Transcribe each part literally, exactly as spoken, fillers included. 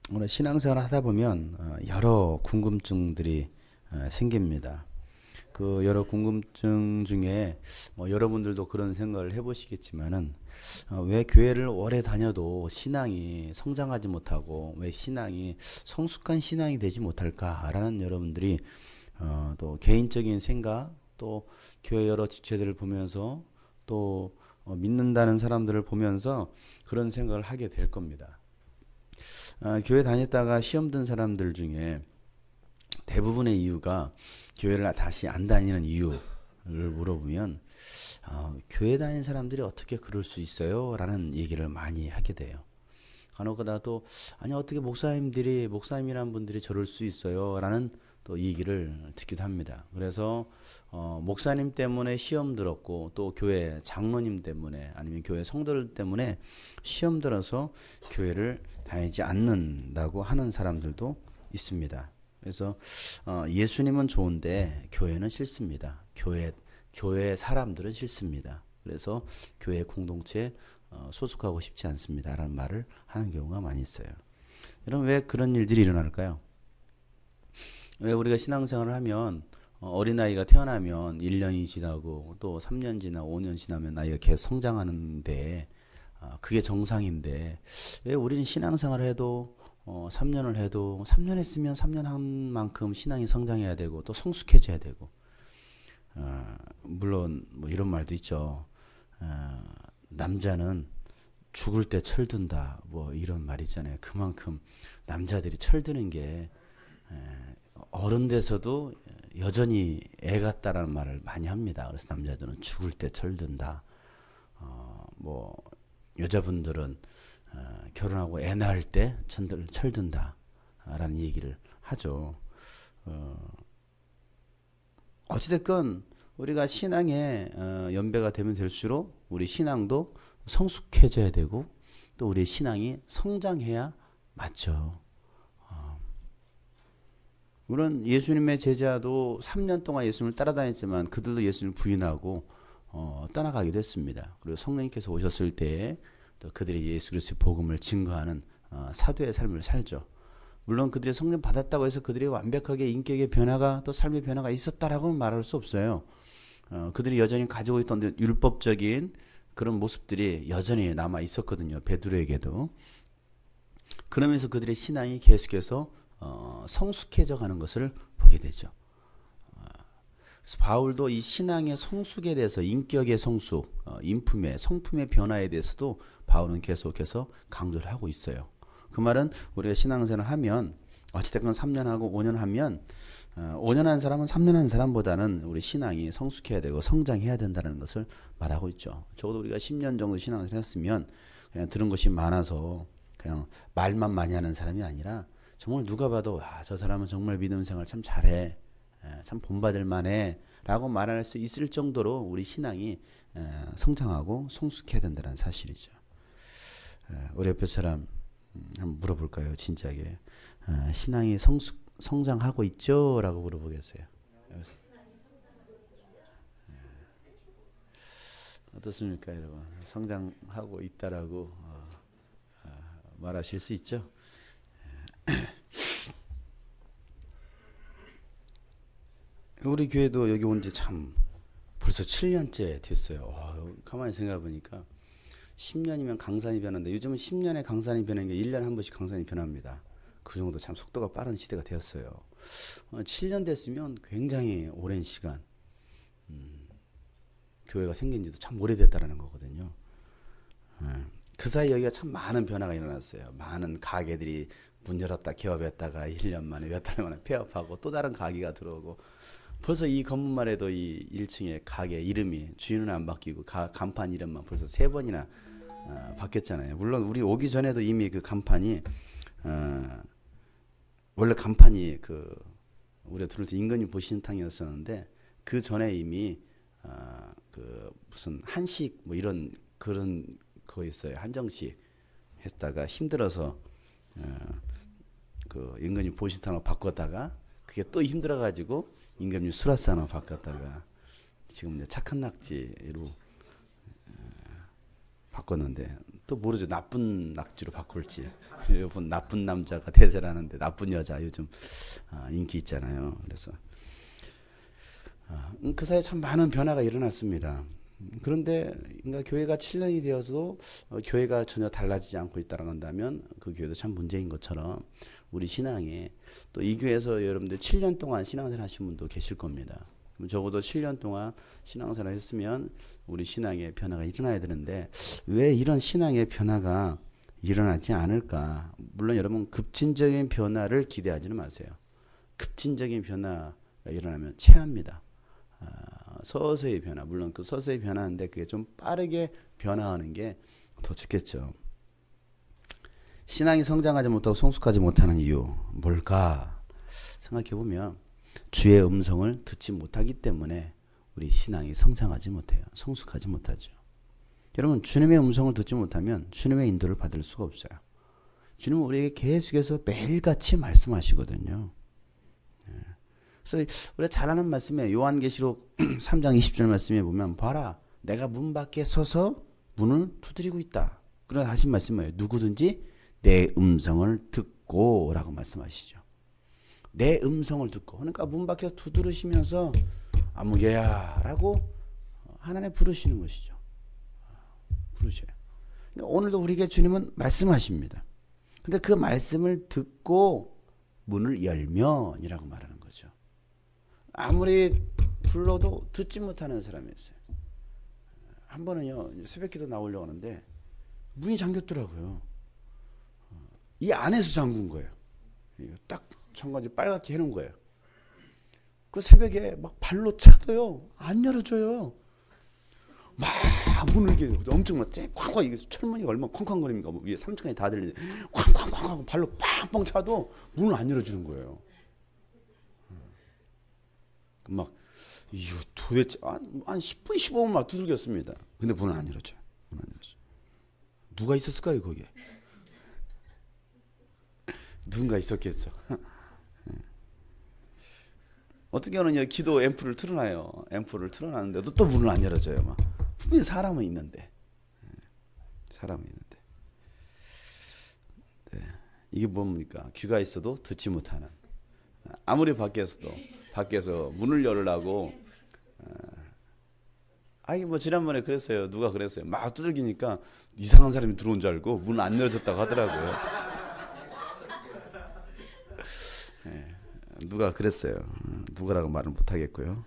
오늘 신앙생활 하다 보면 어, 여러 궁금증들이 어, 생깁니다. 그 여러 궁금증 중에 뭐 여러분들도 그런 생각을 해보시겠지만은 어, 왜 교회를 오래 다녀도 신앙이 성장하지 못하고 왜 신앙이 성숙한 신앙이 되지 못할까라는 여러분들이 어, 또 개인적인 생각 또 교회 여러 지체들을 보면서 또 어, 믿는다는 사람들을 보면서 그런 생각을 하게 될 겁니다. 아, 교회 다녔다가 시험 든 사람들 중에 대부분의 이유가 교회를 다시 안 다니는 이유를 물어보면 어, 교회 다니는 사람들이 어떻게 그럴 수 있어요? 라는 얘기를 많이 하게 돼요. 간혹가다 또 아니 어떻게 목사님들이 목사님이란 분들이 저럴 수 있어요? 라는 또 얘기를 듣기도 합니다. 그래서 어, 목사님 때문에 시험 들었고 또 교회 장로님 때문에 아니면 교회 성도들 때문에 시험 들어서 교회를 다니지 않는다고 하는 사람들도 있습니다. 그래서 어, 예수님은 좋은데 교회는 싫습니다. 교회 교회 사람들은 싫습니다. 그래서 교회 공동체에 어, 소속하고 싶지 않습니다라는 말을 하는 경우가 많이 있어요. 여러분 왜 그런 일들이 일어날까요? 왜 우리가 신앙생활을 하면 어, 어린아이가 태어나면 일 년이 지나고 또 삼 년 지나 오 년 지나면 아이가 계속 성장하는데 어, 그게 정상인데 왜 우리는 신앙생활을 해도 어, 삼 년을 해도 삼 년 했으면 삼 년 한 만큼 신앙이 성장해야 되고 또 성숙해져야 되고 어, 물론 뭐 이런 말도 있죠. 어, 남자는 죽을 때 철든다 뭐 이런 말 있잖아요. 그만큼 남자들이 철드는 게 어른 돼서도 여전히 애 같다라는 말을 많이 합니다. 그래서 남자들은 죽을 때 철든다. 어, 뭐 여자분들은 어, 결혼하고 애 낳을 때 철들, 철든다라는 얘기를 하죠. 어, 어찌됐건 우리가 신앙에 어, 연배가 되면 될수록 우리 신앙도 성숙해져야 되고 또 우리 신앙이 성장해야 맞죠. 물론 예수님의 제자도 삼 년 동안 예수님을 따라다녔지만 그들도 예수님을 부인하고 어, 떠나가기도 했습니다. 그리고 성령님께서 오셨을 때에 또 그들이 예수 그리스도의 복음을 증거하는 어, 사도의 삶을 살죠. 물론 그들이 성령 받았다고 해서 그들이 완벽하게 인격의 변화가 또 삶의 변화가 있었다라고는 말할 수 없어요. 어, 그들이 여전히 가지고 있던 율법적인 그런 모습들이 여전히 남아 있었거든요. 베드로에게도. 그러면서 그들의 신앙이 계속해서 어, 성숙해져 가는 것을 보게 되죠. 그래서 바울도 이 신앙의 성숙에 대해서 인격의 성숙, 어, 인품의 성품의 변화에 대해서도 바울은 계속해서 강조를 하고 있어요. 그 말은 우리가 신앙생활을 하면 어찌됐건 삼 년 하고 오 년 하면 어, 오 년 한 사람은 삼 년 한 사람보다는 우리 신앙이 성숙해야 되고 성장해야 된다는 것을 말하고 있죠. 적어도 우리가 십 년 정도 신앙을 했으면 그냥 들은 것이 많아서 그냥 말만 많이 하는 사람이 아니라 정말 누가 봐도 와, 저 사람은 정말 믿음 생활 참 잘해. 참 본받을 만해 라고 말할 수 있을 정도로 우리 신앙이 성장하고 성숙해야 된다는 사실이죠. 우리 옆에 사람 한번 물어볼까요? 진지하게. 신앙이 성숙, 성장하고 있죠? 라고 물어보겠어요. 어떻습니까, 여러분? 성장하고 있다라고 어, 어, 말하실 수 있죠? 우리 교회도 여기 온 지 참 벌써 칠 년째 됐어요. 와, 가만히 생각해 보니까 십 년이면 강산이 변한다. 요즘은 십 년에 강산이 변하는 게 일 년에 한 번씩 강산이 변합니다. 그 정도 참 속도가 빠른 시대가 되었어요. 어, 칠 년 됐으면 굉장히 오랜 시간 음, 교회가 생긴 지도 참 오래됐다라는 거거든요. 예. 그 사이 여기가 참 많은 변화가 일어났어요. 많은 가게들이 문 열었다 개업했다가 일 년 만에 몇 달 만에 폐업하고 또 다른 가게가 들어오고 벌써 이 건물만 해도 이 일 층의 가게 이름이 주인은 안 바뀌고 가, 간판 이름만 벌써 세 번이나 어, 바뀌었잖아요. 물론 우리 오기 전에도 이미 그 간판이 어, 원래 간판이 그 우리가 들을 때 임금님 보신탕이었었는데 그 전에 이미 어, 그 무슨 한식 뭐 이런 그런 거 있어요. 한정식 했다가 힘들어서 어, 그 임금님 보신탕으로 바꿨다가 그게 또 힘들어가지고 임금님 수라상으로 바꿨다가 지금 이제 착한 낙지로 바꿨는데 또 모르죠. 나쁜 낙지로 바꿀지. 여러분 나쁜 남자가 대세라는데 나쁜 여자 요즘 아, 인기 있잖아요. 그래서 아, 그 사이에 참 많은 변화가 일어났습니다. 그런데 그러니까 교회가 칠 년이 되어서도 어, 교회가 전혀 달라지지 않고 있다고 한다면 그 교회도 참 문제인 것처럼 우리 신앙에 또 이 교회에서 여러분들 칠 년 동안 신앙생활 하신 분도 계실 겁니다. 그럼 적어도 칠 년 동안 신앙생활 했으면 우리 신앙에 변화가 일어나야 되는데 왜 이런 신앙의 변화가 일어나지 않을까? 물론 여러분 급진적인 변화를 기대하지는 마세요. 급진적인 변화가 일어나면 체합니다. 아, 서서히 변화, 물론 그 서서히 변화하는데 그게 좀 빠르게 변화하는 게 더 좋겠죠. 신앙이 성장하지 못하고 성숙하지 못하는 이유 뭘까 생각해 보면 주의 음성을 듣지 못하기 때문에 우리 신앙이 성장하지 못해요. 성숙하지 못하죠. 여러분 주님의 음성을 듣지 못하면 주님의 인도를 받을 수가 없어요. 주님은 우리에게 계속해서 매일같이 말씀하시거든요. 그래서 우리가 잘 아는 말씀에 요한계시록 삼 장 이십 절 말씀에 보면 봐라 내가 문 밖에 서서 문을 두드리고 있다. 그러나 하신 말씀은 누구든지 내 음성을 듣고 라고 말씀하시죠. 내 음성을 듣고 그러니까 문 밖에 두드리시면서 아무개야 라고 하나님 부르시는 것이죠. 부르셔요. 그러니까 오늘도 우리에게 주님은 말씀하십니다. 근데 그 말씀을 듣고 문을 열면 이라고 말하는 거죠. 아무리 불러도 듣지 못하는 사람이 있어요. 한 번은요 새벽기도 나오려고 하는데 문이 잠겼더라고요. 이 안에서 잠근 거예요. 딱 청가지 빨갛게 해놓은 거예요. 그 새벽에 막 발로 차도요 안 열어줘요. 막 문을 이렇게 엄청 막 쾅쾅 이게 철문이 얼마나 쾅쾅거립니까? 뭐 위에 삼 층까지 다 들리는데 쾅쾅쾅 하고 발로 팡팡 차도 문을 안 열어주는 거예요. 막 이거 도대체 한, 한 십 분 십오 분 막 두들겼습니다. 근데 문을 안 열어줘요. 문 안 열어줘요. 누가 있었을까요 거기에? 누군가 있었겠죠. 어떻게 하느냐 기도 앰프를 틀어놔요. 앰프를 틀어놨는데도 또 문을 안 열어줘요. 막 분명히 사람은 있는데 사람은 있는데 네. 이게 뭡니까? 귀가 있어도 듣지 못하는 아무리 밖에서도 밖에서 문을 열으라고 아니 뭐 지난번에 그랬어요. 누가 그랬어요. 막 두들기니까 이상한 사람이 들어온 줄 알고 문을 안 열어줬다고 하더라고요. 네. 누가 그랬어요. 누구라고 말은 못하겠고요.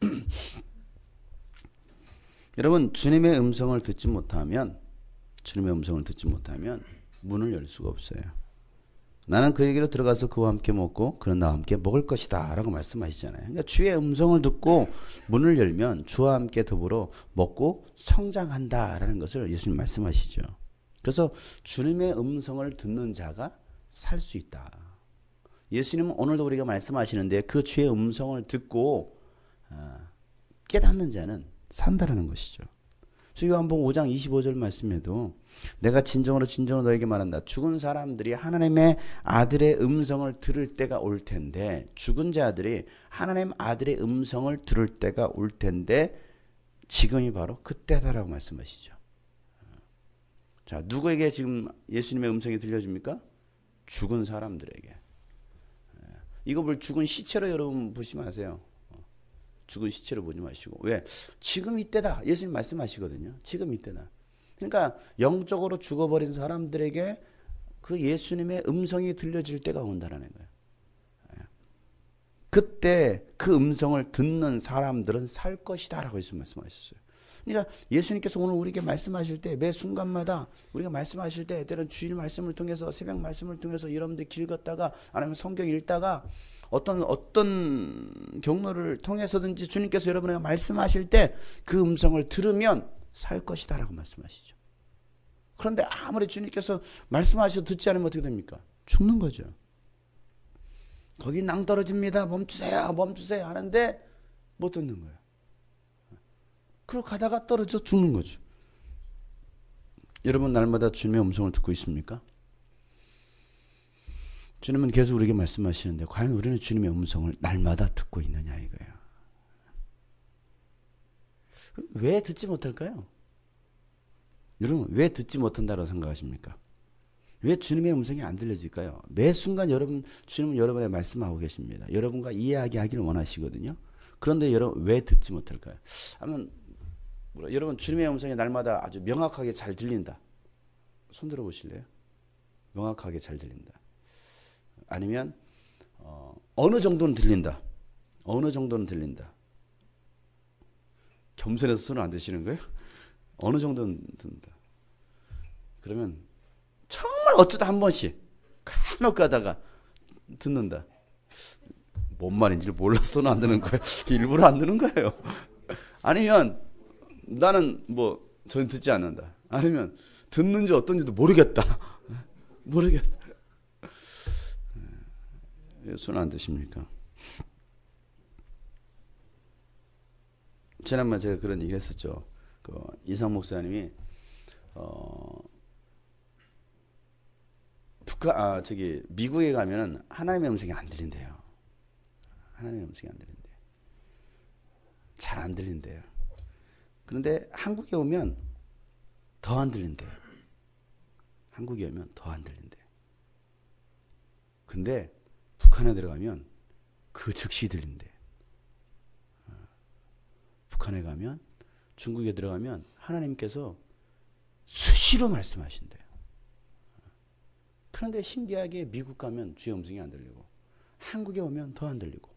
여러분 주님의 음성을 듣지 못하면 주님의 음성을 듣지 못하면 문을 열 수가 없어요. 나는 그에게로 들어가서 그와 함께 먹고 그는 나와 함께 먹을 것이다 라고 말씀하시잖아요. 그러니까 주의 음성을 듣고 문을 열면 주와 함께 더불어 먹고 성장한다 라는 것을 예수님 말씀하시죠. 그래서 주님의 음성을 듣는 자가 살 수 있다. 예수님은 오늘도 우리가 말씀하시는데 그 주의 음성을 듣고 깨닫는 자는 산다라는 것이죠. 요한복음 오 장 이십오 절 말씀에도 내가 진정으로 진정으로 너에게 말한다. 죽은 사람들이 하나님의 아들의 음성을 들을 때가 올 텐데 죽은 자들이 하나님 아들의 음성을 들을 때가 올 텐데 지금이 바로 그때다라고 말씀하시죠. 자, 누구에게 지금 예수님의 음성이 들려집니까? 죽은 사람들에게. 이거 뭘 죽은 시체로 여러분 보지 마세요. 죽은 시체로 보지 마시고. 왜? 지금 이때다. 예수님 말씀하시거든요. 지금 이때다. 그러니까 영적으로 죽어버린 사람들에게 그 예수님의 음성이 들려질 때가 온다라는 거예요. 그때 그 음성을 듣는 사람들은 살 것이다 라고 예수님 말씀하셨어요. 그러니까 예수님께서 오늘 우리에게 말씀하실 때 매 순간마다 우리가 말씀하실 때 때론 주일 말씀을 통해서 새벽 말씀을 통해서 여러분들 길 걷다가 아니면 성경 읽다가 어떤 어떤 경로를 통해서든지 주님께서 여러분에게 말씀하실 때 그 음성을 들으면 살 것이다 라고 말씀하시죠. 그런데 아무리 주님께서 말씀하셔도 듣지 않으면 어떻게 됩니까? 죽는 거죠. 거기 낭떠러집니다. 멈추세요. 멈추세요. 하는데 못 듣는 거예요. 그러고 가다가 떨어져 죽는 거죠. 여러분 날마다 주님의 음성을 듣고 있습니까? 주님은 계속 우리에게 말씀하시는데 과연 우리는 주님의 음성을 날마다 듣고 있느냐 이거예요. 왜 듣지 못할까요? 여러분 왜 듣지 못한다고 생각하십니까? 왜 주님의 음성이 안 들려질까요? 매 순간 여러분 주님은 여러분의 말씀하고 계십니다. 여러분과 이야기하기를 원하시거든요. 그런데 여러분 왜 듣지 못할까요? 하면 여러분 주님의 음성이 날마다 아주 명확하게 잘 들린다. 손 들어 보실래요? 명확하게 잘 들린다. 아니면 어, 어느 정도는 들린다. 어느 정도는 들린다. 겸손해서 손을 안 드시는 거예요? 어느 정도는 듣는다. 그러면 정말 어쩌다 한 번씩 간혹 가다가 듣는다. 뭔 말인지 몰라서 손 안 드는 거예요. 일부러 안 드는 거예요. 아니면 나는 뭐 전 듣지 않는다. 아니면 듣는지 어떤지도 모르겠다. 모르겠다. 손 안 드십니까? 지난번에 제가 그런 얘기 했었죠. 그 이상 목사님이 어 북한 아 저기 미국에 가면은 하나님의 음성이 안 들린대요. 하나님의 음성이 안 들린대요. 잘 안 들린대요. 그런데 한국에 오면 더 안 들린대요. 한국에 오면 더 안 들린대요. 근데 북한에 들어가면 그 즉시 들린대요. 북한에 가면 중국에 들어가면 하나님께서 수시로 말씀하신대요. 그런데 신기하게 미국 가면 주의 음성이 안 들리고 한국에 오면 더 안 들리고.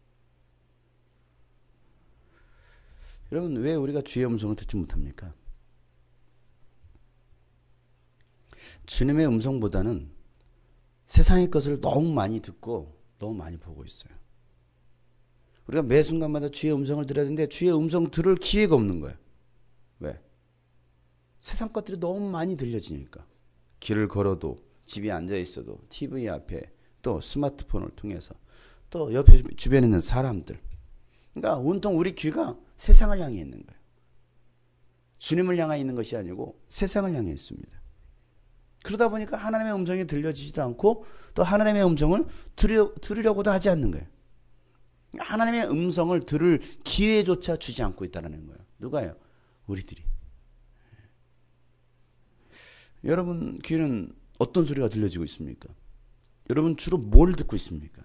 여러분 왜 우리가 주의 음성을 듣지 못합니까? 주님의 음성보다는 세상의 것을 너무 많이 듣고 너무 많이 보고 있어요. 우리가 매 순간마다 주의 음성을 들어야 되는데 주의 음성 들을 기회가 없는 거예요. 왜? 세상 것들이 너무 많이 들려지니까. 길을 걸어도 집에 앉아 있어도 티비 앞에 또 스마트폰을 통해서 또 옆에 주변에 있는 사람들. 그러니까 온통 우리 귀가 세상을 향해 있는 거예요. 주님을 향해 있는 것이 아니고 세상을 향해 있습니다. 그러다 보니까 하나님의 음성이 들려지지도 않고 또 하나님의 음성을 들으려, 들으려고도 하지 않는 거예요. 하나님의 음성을 들을 기회조차 주지 않고 있다는 거예요. 누가요? 우리들이. 여러분 귀에는 어떤 소리가 들려지고 있습니까? 여러분 주로 뭘 듣고 있습니까?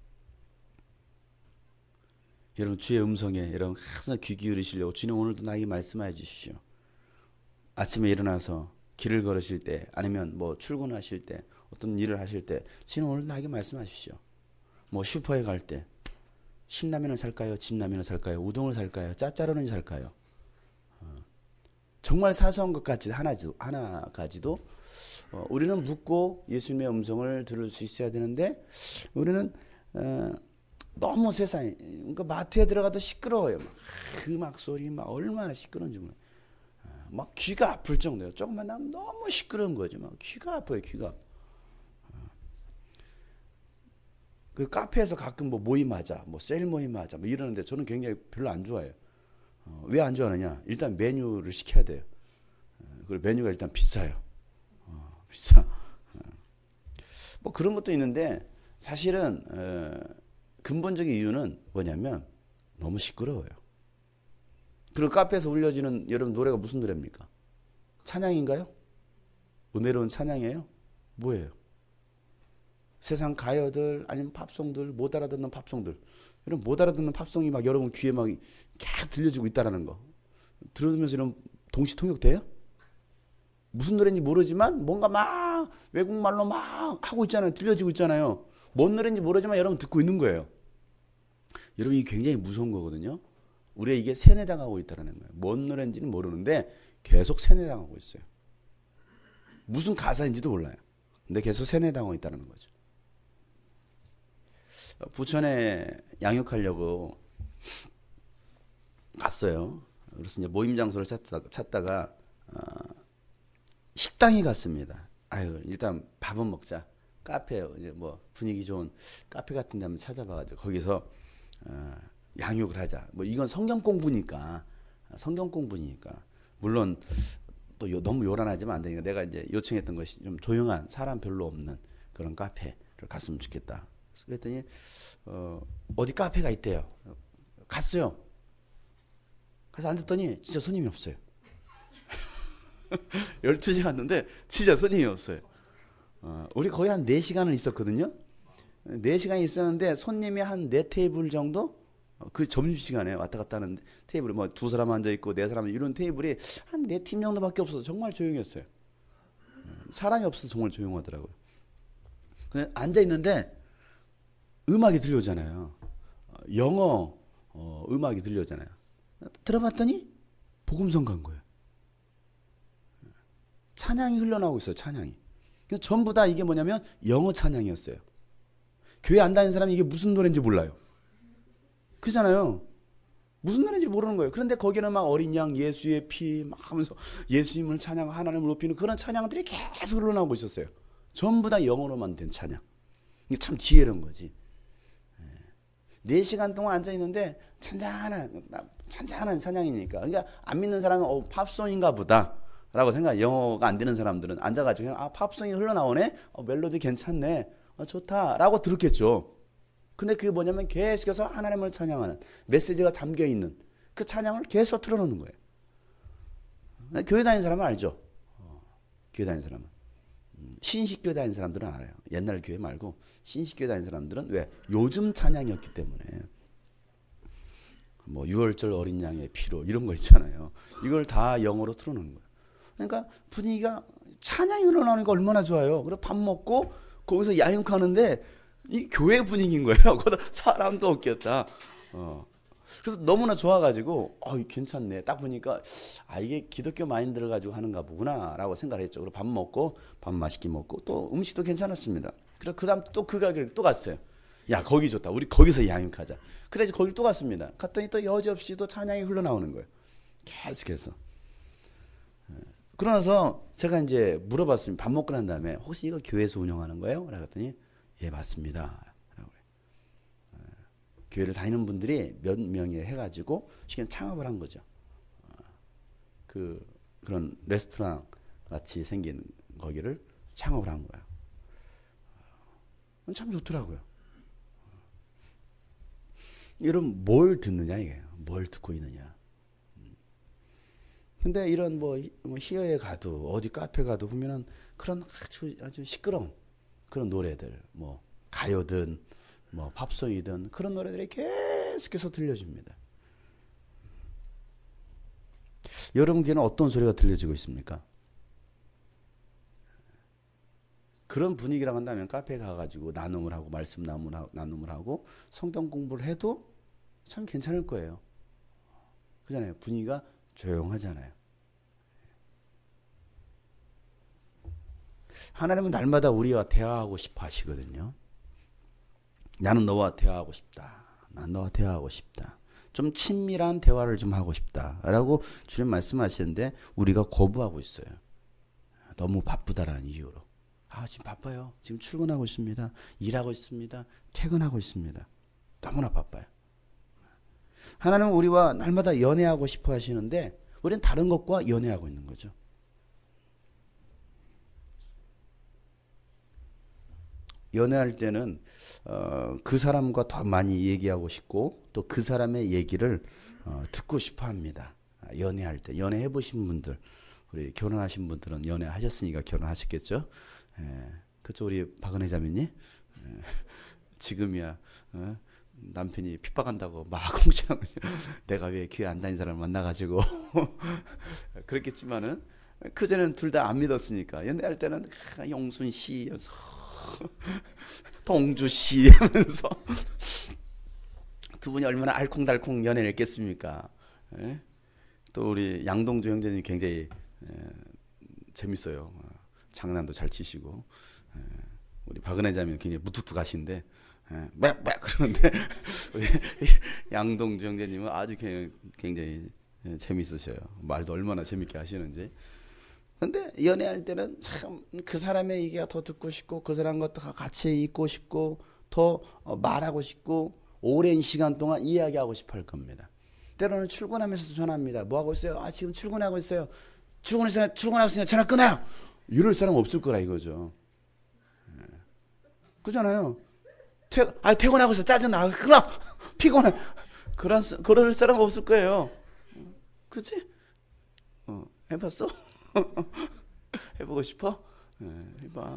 여러분 주의 음성에 여러분 항상 귀 기울이시려고 주님 오늘도 나에게 말씀해 주십시오. 아침에 일어나서 길을 걸으실 때 아니면 뭐 출근하실 때 어떤 일을 하실 때 주님 오늘 나에게 말씀하십시오. 뭐 슈퍼에 갈 때 신라면을 살까요? 진라면을 살까요? 우동을 살까요? 짜짜로는 살까요? 어, 정말 사소한 것까지 하나도, 하나까지도 어, 우리는 묻고 예수님의 음성을 들을 수 있어야 되는데 우리는 어, 너무 세상에 그러니까 마트에 들어가도 시끄러워요. 그 음악 소리 막 얼마나 시끄러운지 몰라요. 어, 막 귀가 아플 정도예요. 조금만 나면 너무 시끄러운 거죠. 막 귀가 아파요. 귀가 아파. 그 카페에서 가끔 뭐 모임하자, 뭐 세일 모임하자, 뭐 이러는데 저는 굉장히 별로 안 좋아해요. 어, 왜 안 좋아하느냐? 일단 메뉴를 시켜야 돼요. 어, 그리고 메뉴가 일단 비싸요. 어, 비싸. 어. 뭐 그런 것도 있는데 사실은 어, 근본적인 이유는 뭐냐면 너무 시끄러워요. 그리고 카페에서 울려지는 여러분 노래가 무슨 노래입니까? 찬양인가요? 은혜로운 찬양이에요? 뭐예요? 세상 가요들 아니면 팝송들 못 알아듣는 팝송들 이런 못 알아듣는 팝송이 막 여러분 귀에 막 계속 들려지고 있다라는 거 들으면서 이런 동시 통역돼요? 무슨 노래인지 모르지만 뭔가 막 외국말로 막 하고 있잖아요. 들려지고 있잖아요. 뭔 노래인지 모르지만 여러분 듣고 있는 거예요. 여러분 이게 굉장히 무서운 거거든요. 우리가 이게 세뇌당하고 있다는 거예요. 뭔 노래인지는 모르는데 계속 세뇌당하고 있어요. 무슨 가사인지도 몰라요. 근데 계속 세뇌당하고 있다는 거죠. 부천에 양육하려고 갔어요. 그래서 이제 모임 장소를 찾다가, 찾다가 어, 식당에 갔습니다. 아유 일단 밥은 먹자. 카페 이제 뭐 분위기 좋은 카페 같은 데 한번 찾아봐가지고 거기서 어, 양육을 하자. 뭐 이건 성경 공부니까 성경 공부니까 물론 또 요, 너무 요란하지만 안 되니까 내가 이제 요청했던 것이 좀 조용한 사람 별로 없는 그런 카페를 갔으면 좋겠다. 그랬더니 어, 어디 카페가 있대요. 갔어요. 그래서 앉았더니 진짜 손님이 없어요. 열두 시 갔는데 진짜 손님이 없어요. 어, 우리 거의 한 네 시간을 있었거든요. 네 시간 있었는데 손님이 한 네 테이블 정도? 어, 그 점심시간에 왔다 갔다 하는 테이블이 뭐 두 사람 앉아있고 네 사람 이런 테이블이 한 네 팀 정도밖에 없어서 정말 조용했어요. 사람이 없어서 정말 조용하더라고요. 근데 앉아있는데 음악이 들려오잖아요. 영어 어, 음악이 들려오잖아요. 들어봤더니 복음성 간 거예요. 찬양이 흘러나오고 있어요. 찬양이. 전부 다 이게 뭐냐면 영어 찬양이었어요. 교회 안 다니는 사람이 이게 무슨 노래인지 몰라요. 그잖아요. 무슨 노래인지 모르는 거예요. 그런데 거기는 막 어린 양 예수의 피 막 하면서 예수님을 찬양 하나님을 높이는 그런 찬양들이 계속 흘러나오고 있었어요. 전부 다 영어로만 된 찬양. 이게 참 지혜로운 거지. 네 시간 동안 앉아있는데 찬찬한 찬찬한 찬양이니까. 그러니까 안 믿는 사람은 어, 팝송인가 보다 라고 생각. 영어가 안 되는 사람들은 앉아가지고 그냥 아 팝송이 흘러나오네, 어, 멜로디 괜찮네, 어, 좋다 라고 들었겠죠. 근데 그게 뭐냐면 계속해서 하나님을 찬양하는 메시지가 담겨있는 그 찬양을 계속 틀어놓는 거예요. 교회 다니는 사람은 알죠. 어, 교회 다니는 사람은. 음, 신식교회 다니는 사람들은 알아요. 옛날 교회 말고 신식교회 다니는 사람들은 왜? 요즘 찬양이었기 때문에. 뭐 유월절 어린 양의 피로 이런 거 있잖아요. 이걸 다 영어로 틀어놓는 거예요. 그러니까 분위기가 찬양이 흘러나오니까 얼마나 좋아요. 그래서 밥 먹고 거기서 야육하는데 이 교회 분위기인 거예요. 거기다 사람도 없겠다. 어. 그래서 너무나 좋아가지고 어, 괜찮네. 딱 보니까 아 이게 기독교 마인드를 가지고 하는가 보구나라고 생각을 했죠. 그리고 밥 먹고 밥 맛있게 먹고 또 음식도 괜찮았습니다. 그래서 그다음 또 그 가게를 또 갔어요. 야 거기 좋다. 우리 거기서 양육하자. 그래서 거기 또 갔습니다. 갔더니 또 여지없이 또 찬양이 흘러나오는 거예요. 계속해서. 그러나서 제가 이제 물어봤습니다. 밥 먹고 난 다음에 혹시 이거 교회에서 운영하는 거예요? 라고 했더니 예 맞습니다. 라고 해요. 교회를 다니는 분들이 몇 명이 해가지고 쉽게 창업을 한 거죠. 그 그런 레스토랑 같이 생긴 거기를 창업을 한 거예요. 참 좋더라고요. 이런 뭘 듣느냐 이게 뭘 듣고 있느냐. 근데 이런 뭐, 뭐 희어에 가도 어디 카페 가도 보면은 그런 아주 아주 시끄러운 그런 노래들 뭐 가요든 뭐 팝송이든 그런 노래들이 계속해서 들려집니다. 여러분께는 어떤 소리가 들려지고 있습니까? 그런 분위기라고 한다면 카페에 가가지고 나눔을 하고 말씀 나눔을 하고 성경 공부를 해도 참 괜찮을 거예요. 그잖아요. 분위기가 조용하잖아요. 하나님은 날마다 우리와 대화하고 싶어 하시거든요. 나는 너와 대화하고 싶다. 난 너와 대화하고 싶다. 좀 친밀한 대화를 좀 하고 싶다. 라고 주님 말씀하시는데 우리가 거부하고 있어요. 너무 바쁘다라는 이유로. 아, 지금 바빠요. 지금 출근하고 있습니다. 일하고 있습니다. 퇴근하고 있습니다. 너무나 바빠요. 하나님은 우리와 날마다 연애하고 싶어 하시는데 우리는 다른 것과 연애하고 있는 거죠. 연애할 때는 어, 그 사람과 더 많이 얘기하고 싶고 또 그 사람의 얘기를 어, 듣고 싶어 합니다. 연애할 때 연애해 보신 분들, 우리 결혼하신 분들은 연애하셨으니까 결혼하셨겠죠. 예, 그쵸 우리 박은혜 자매님. 예, 지금이야 어? 남편이 핍박한다고 막 공치하고 내가 왜 교회 안 다니는 사람을 만나가지고 그랬겠지만은 그 전에는 둘 다 안 믿었으니까 연애할 때는 아, 영순 씨 동주 씨 하면서 두 분이 얼마나 알콩달콩 연애를 했겠습니까? 예? 또 우리 양동주 형제님 굉장히 예, 재밌어요. 장난도 잘 치시고 예, 우리 박은혜 자매는 굉장히 무뚝뚝하신데 막, 막 그러는데 우리 양동주 형제님은 아주 굉장히 재밌으셔요. 말도 얼마나 재밌게 하시는지. 근데 연애할 때는 참 그 사람의 얘기가 더 듣고 싶고 그 사람과 같이 있고 싶고 더 말하고 싶고 오랜 시간 동안 이야기하고 싶어 할 겁니다. 때로는 출근하면서도 전화합니다. 뭐 하고 있어요? 아 지금 출근하고 있어요. 출근해서 출근하고 있으니까 전화 끊어요. 이럴 사람 없을 거라 이거죠. 그잖아요. 퇴, 아, 퇴근하고 있어. 짜증나. 끊어. 피곤해. 그런, 그럴 사람 없을 거예요. 그치? 어, 해봤어? 해보고 싶어? 네, 해봐.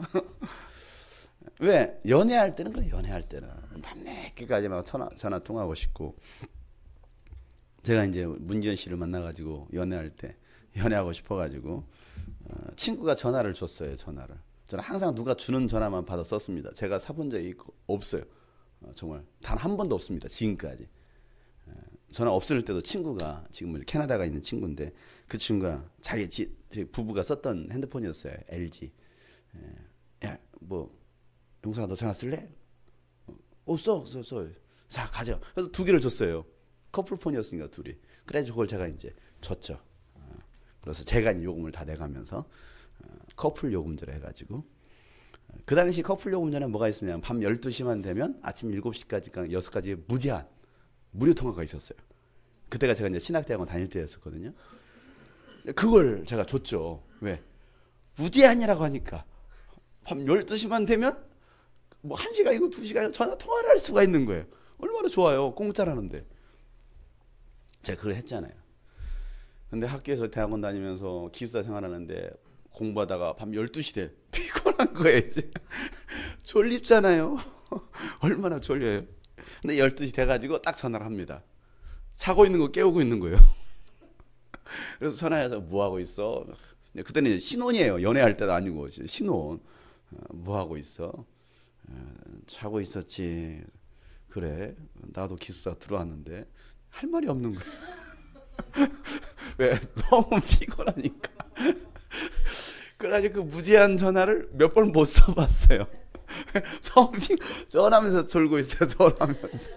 왜? 연애할 때는 그래. 연애할 때는 밤늦게까지 막 전화, 전화 통화하고 싶고. 제가 이제 문지연 씨를 만나가지고 연애할 때 연애하고 싶어가지고 어, 친구가 전화를 줬어요. 전화를. 저는 항상 누가 주는 전화만 받아 썼습니다. 제가 사본 적이 없어요. 어, 정말 단 한 번도 없습니다. 지금까지. 어, 전화 없을 때도 친구가 지금 캐나다가 있는 친구인데 그 친구가 자기 지, 부부가 썼던 핸드폰이었어요. 엘지. 에, 야, 뭐 용사가 너 전화 쓸래? 어, 써, 써, 써. 자, 가져. 그래서 두 개를 줬어요. 커플폰이었으니까 둘이. 그래서 그걸 제가 이제 줬죠. 어, 그래서 제가 요금을 다 내가면서 어, 커플 요금제로 해가지고 어, 그 당시 커플 요금제는 뭐가 있었냐면 밤 열두 시만 되면 아침 일곱 시까지 여섯 가지 무제한 무료 통화가 있었어요. 그때가 제가 이제 신학대학원 다닐 때였었거든요. 그걸 제가 줬죠. 왜? 무제한이라고 하니까 밤 열두 시만 되면 뭐 한 시간이고 두 시간이고 전화 통화를 할 수가 있는 거예요. 얼마나 좋아요. 공짜라는데. 제가 그걸 했잖아요. 근데 학교에서 대학원 다니면서 기숙사 생활하는데 공부하다가 밤 열두 시 돼. 피곤한 거예요, 이제. 졸립잖아요. 얼마나 졸려요. 근데 열두 시 돼가지고 딱 전화를 합니다. 자고 있는 거 깨우고 있는 거예요. 그래서 전화해서 뭐 하고 있어? 그때는 신혼이에요. 연애할 때도 아니고 신혼. 뭐 하고 있어? 자고 있었지. 그래. 나도 기숙사 들어왔는데 할 말이 없는 거야. 왜? 너무 피곤하니까. 그래가지고 그 무제한 전화를 몇 번 못 써봤어요. 너무 피, 전화하면서 졸고 있어요. 전화하면서.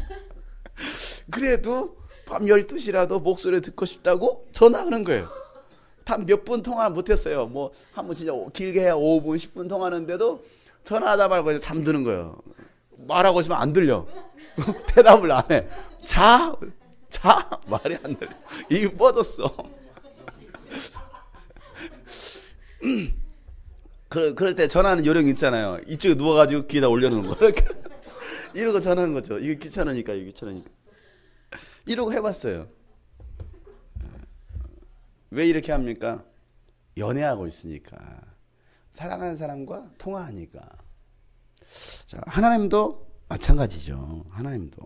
그래도 밤 열두 시라도 목소리 듣고 싶다고 전화하는 거예요. 단 몇 분 통화 못했어요. 뭐 한번 진짜 길게 해야 오 분, 십 분 통화하는데도 전화하다 말고 잠드는 거예요. 말하고 있으면 안 들려. 대답을 안 해. 자, 자, 말이 안 들려. 입이 뻗었어. 그, 그럴 때 전화하는 요령 있잖아요. 이쪽에 누워가지고 귀에다 올려놓는 거. 이러고 전화하는 거죠. 이거 귀찮으니까, 이거 귀찮으니까. 이러고 해봤어요. 왜 이렇게 합니까? 연애하고 있으니까. 사랑하는 사람과 통화하니까. 자, 하나님도 마찬가지죠. 하나님도.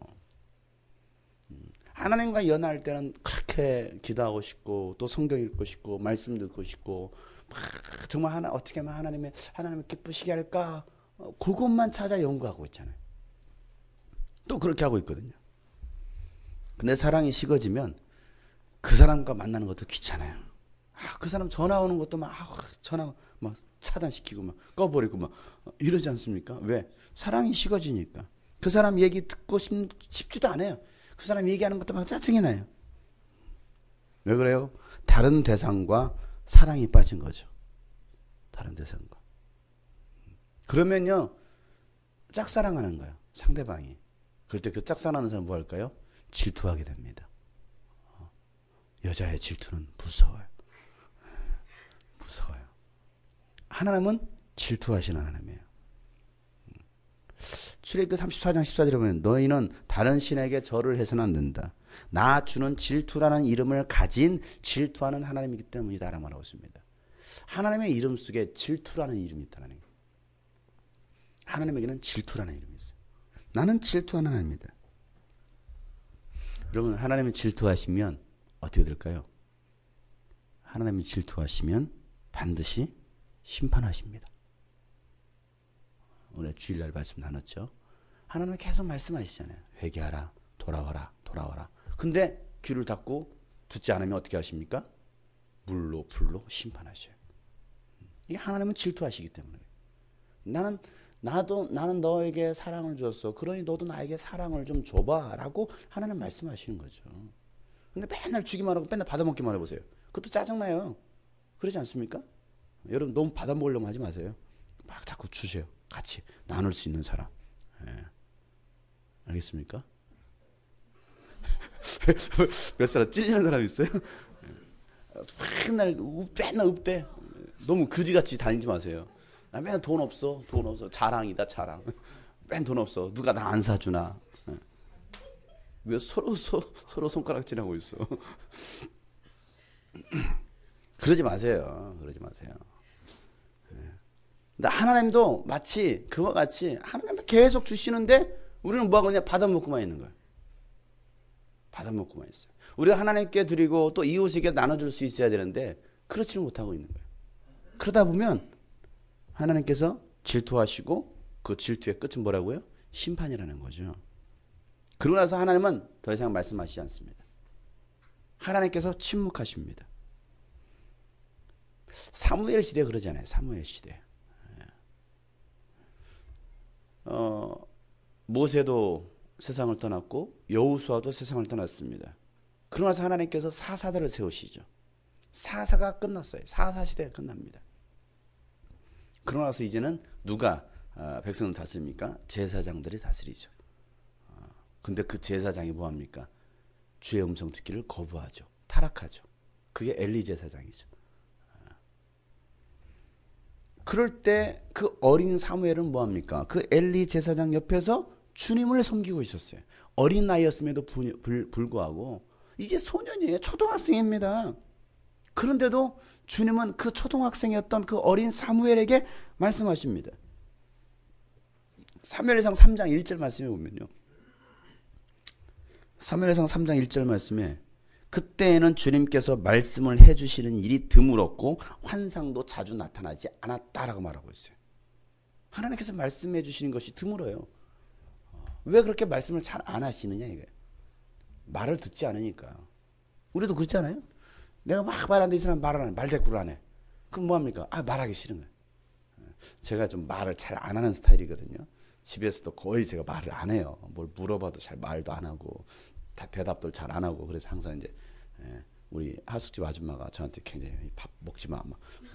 하나님과 연애할 때는 그렇게 기도하고 싶고 또 성경 읽고 싶고 말씀 듣고 싶고 막 정말 하나 어떻게 하면 하나님의 하나님을 기쁘시게 할까? 어, 그것만 찾아 연구하고 있잖아요. 또 그렇게 하고 있거든요. 근데 사랑이 식어지면 그 사람과 만나는 것도 귀찮아요. 아, 그 사람 전화 오는 것도 막 아, 전화 막 차단시키고 막 꺼버리고 막 이러지 않습니까? 왜? 사랑이 식어지니까. 그 사람 얘기 듣고 싶, 싶지도 않아요. 그 사람 얘기하는 것도 막 짜증이 나요. 왜 그래요? 다른 대상과 사랑이 빠진 거죠. 다른 대상과. 그러면요, 짝사랑하는 거예요. 상대방이. 그럴 때 그 짝사랑하는 사람 뭐 할까요? 질투하게 됩니다. 여자의 질투는 무서워요. 무서워요. 하나님은 질투하시는 하나님이에요. 출애굽기 삼십사 장 십사 절에 보면 너희는 다른 신에게 절을 해서는 안 된다. 나 주는 질투라는 이름을 가진 질투하는 하나님이기 때문이다 라고 말하고 있습니다. 하나님의 이름 속에 질투라는 이름이 있다는 거예요. 하나님에게는 질투라는 이름이 있어요. 나는 질투하는 하나님이다. 여러분, 하나님이 질투하시면 어떻게 될까요? 하나님이 질투하시면 반드시 심판하십니다. 오늘 주일날 말씀 나눴죠. 하나님은 계속 말씀하시잖아요. 회개하라, 돌아와라, 돌아와라. 근데 귀를 닫고 듣지 않으면 어떻게 하십니까? 물로 불로 심판하셔요. 이게 하나님은 질투하시기 때문에. 나는 나도 나는 너에게 사랑을 줬어. 그러니 너도 나에게 사랑을 좀 줘봐라고 하나님 말씀하시는 거죠. 근데 맨날 주기만 하고 맨날 받아먹기만 해보세요. 그것도 짜증나요. 그러지 않습니까? 여러분 너무 받아먹으려고 하지 마세요. 막 자꾸 주세요. 같이 나눌 수 있는 사람. 예. 알겠습니까? 몇 사람 찔리는 사람 있어요? 맨날 맨날 읍대. 너무 그지같이 다니지 마세요. 아, 맨날 돈 없어, 돈 없어. 자랑이다 자랑. 맨 돈 없어. 누가 나 안 사주나. 예. 왜 서로 서, 서로 손가락질하고 있어. 그러지 마세요. 그러지 마세요. 근데 하나님도 마치 그와 같이 하나님은 계속 주시는데 우리는 뭐하고 그냥 받아먹고만 있는 거예요. 받아먹고만 있어요. 우리가 하나님께 드리고 또 이웃에게 나눠줄 수 있어야 되는데 그렇지는 못하고 있는 거예요. 그러다 보면 하나님께서 질투하시고 그 질투의 끝은 뭐라고요? 심판이라는 거죠. 그러고 나서 하나님은 더 이상 말씀하시지 않습니다. 하나님께서 침묵하십니다. 사무엘 시대 그러잖아요. 사무엘 시대. 어, 모세도 세상을 떠났고 여호수아도 세상을 떠났습니다. 그러고 나서 하나님께서 사사들을 세우시죠. 사사가 끝났어요. 사사 시대가 끝납니다. 그러고 나서 이제는 누가 어, 백성을 다스립니까? 제사장들이 다스리죠. 어, 근데 그 제사장이 뭐합니까? 주의 음성 듣기를 거부하죠. 타락하죠. 그게 엘리 제사장이죠. 어. 그럴 때 그 어린 사무엘은 뭐합니까? 그 엘리 제사장 옆에서 주님을 섬기고 있었어요. 어린 나이였음에도 부, 불, 불구하고 이제 소년이에요. 초등학생입니다. 그런데도 주님은 그 초등학생이었던 그 어린 사무엘에게 말씀하십니다. 사무엘상 삼 장 일 절 말씀에 보면요. 사무엘상 삼 장 일 절 말씀에 그때에는 주님께서 말씀을 해주시는 일이 드물었고 환상도 자주 나타나지 않았다라고 말하고 있어요. 하나님께서 말씀해 주시는 것이 드물어요. 왜 그렇게 말씀을 잘 안 하시느냐 이거예요. 말을 듣지 않으니까. 우리도 그렇잖아요. 내가 막 말하는데 이 사람 말을 안 해. 말대꾸를 안 해. 그럼 뭐합니까? 아, 말하기 싫은 거예요. 제가 좀 말을 잘 안 하는 스타일이거든요. 집에서도 거의 제가 말을 안 해요. 뭘 물어봐도 잘 말도 안 하고 다 대답도 잘 안 하고 그래서 항상 이제 우리 하숙집 아줌마가 저한테 굉장히 밥 먹지 마.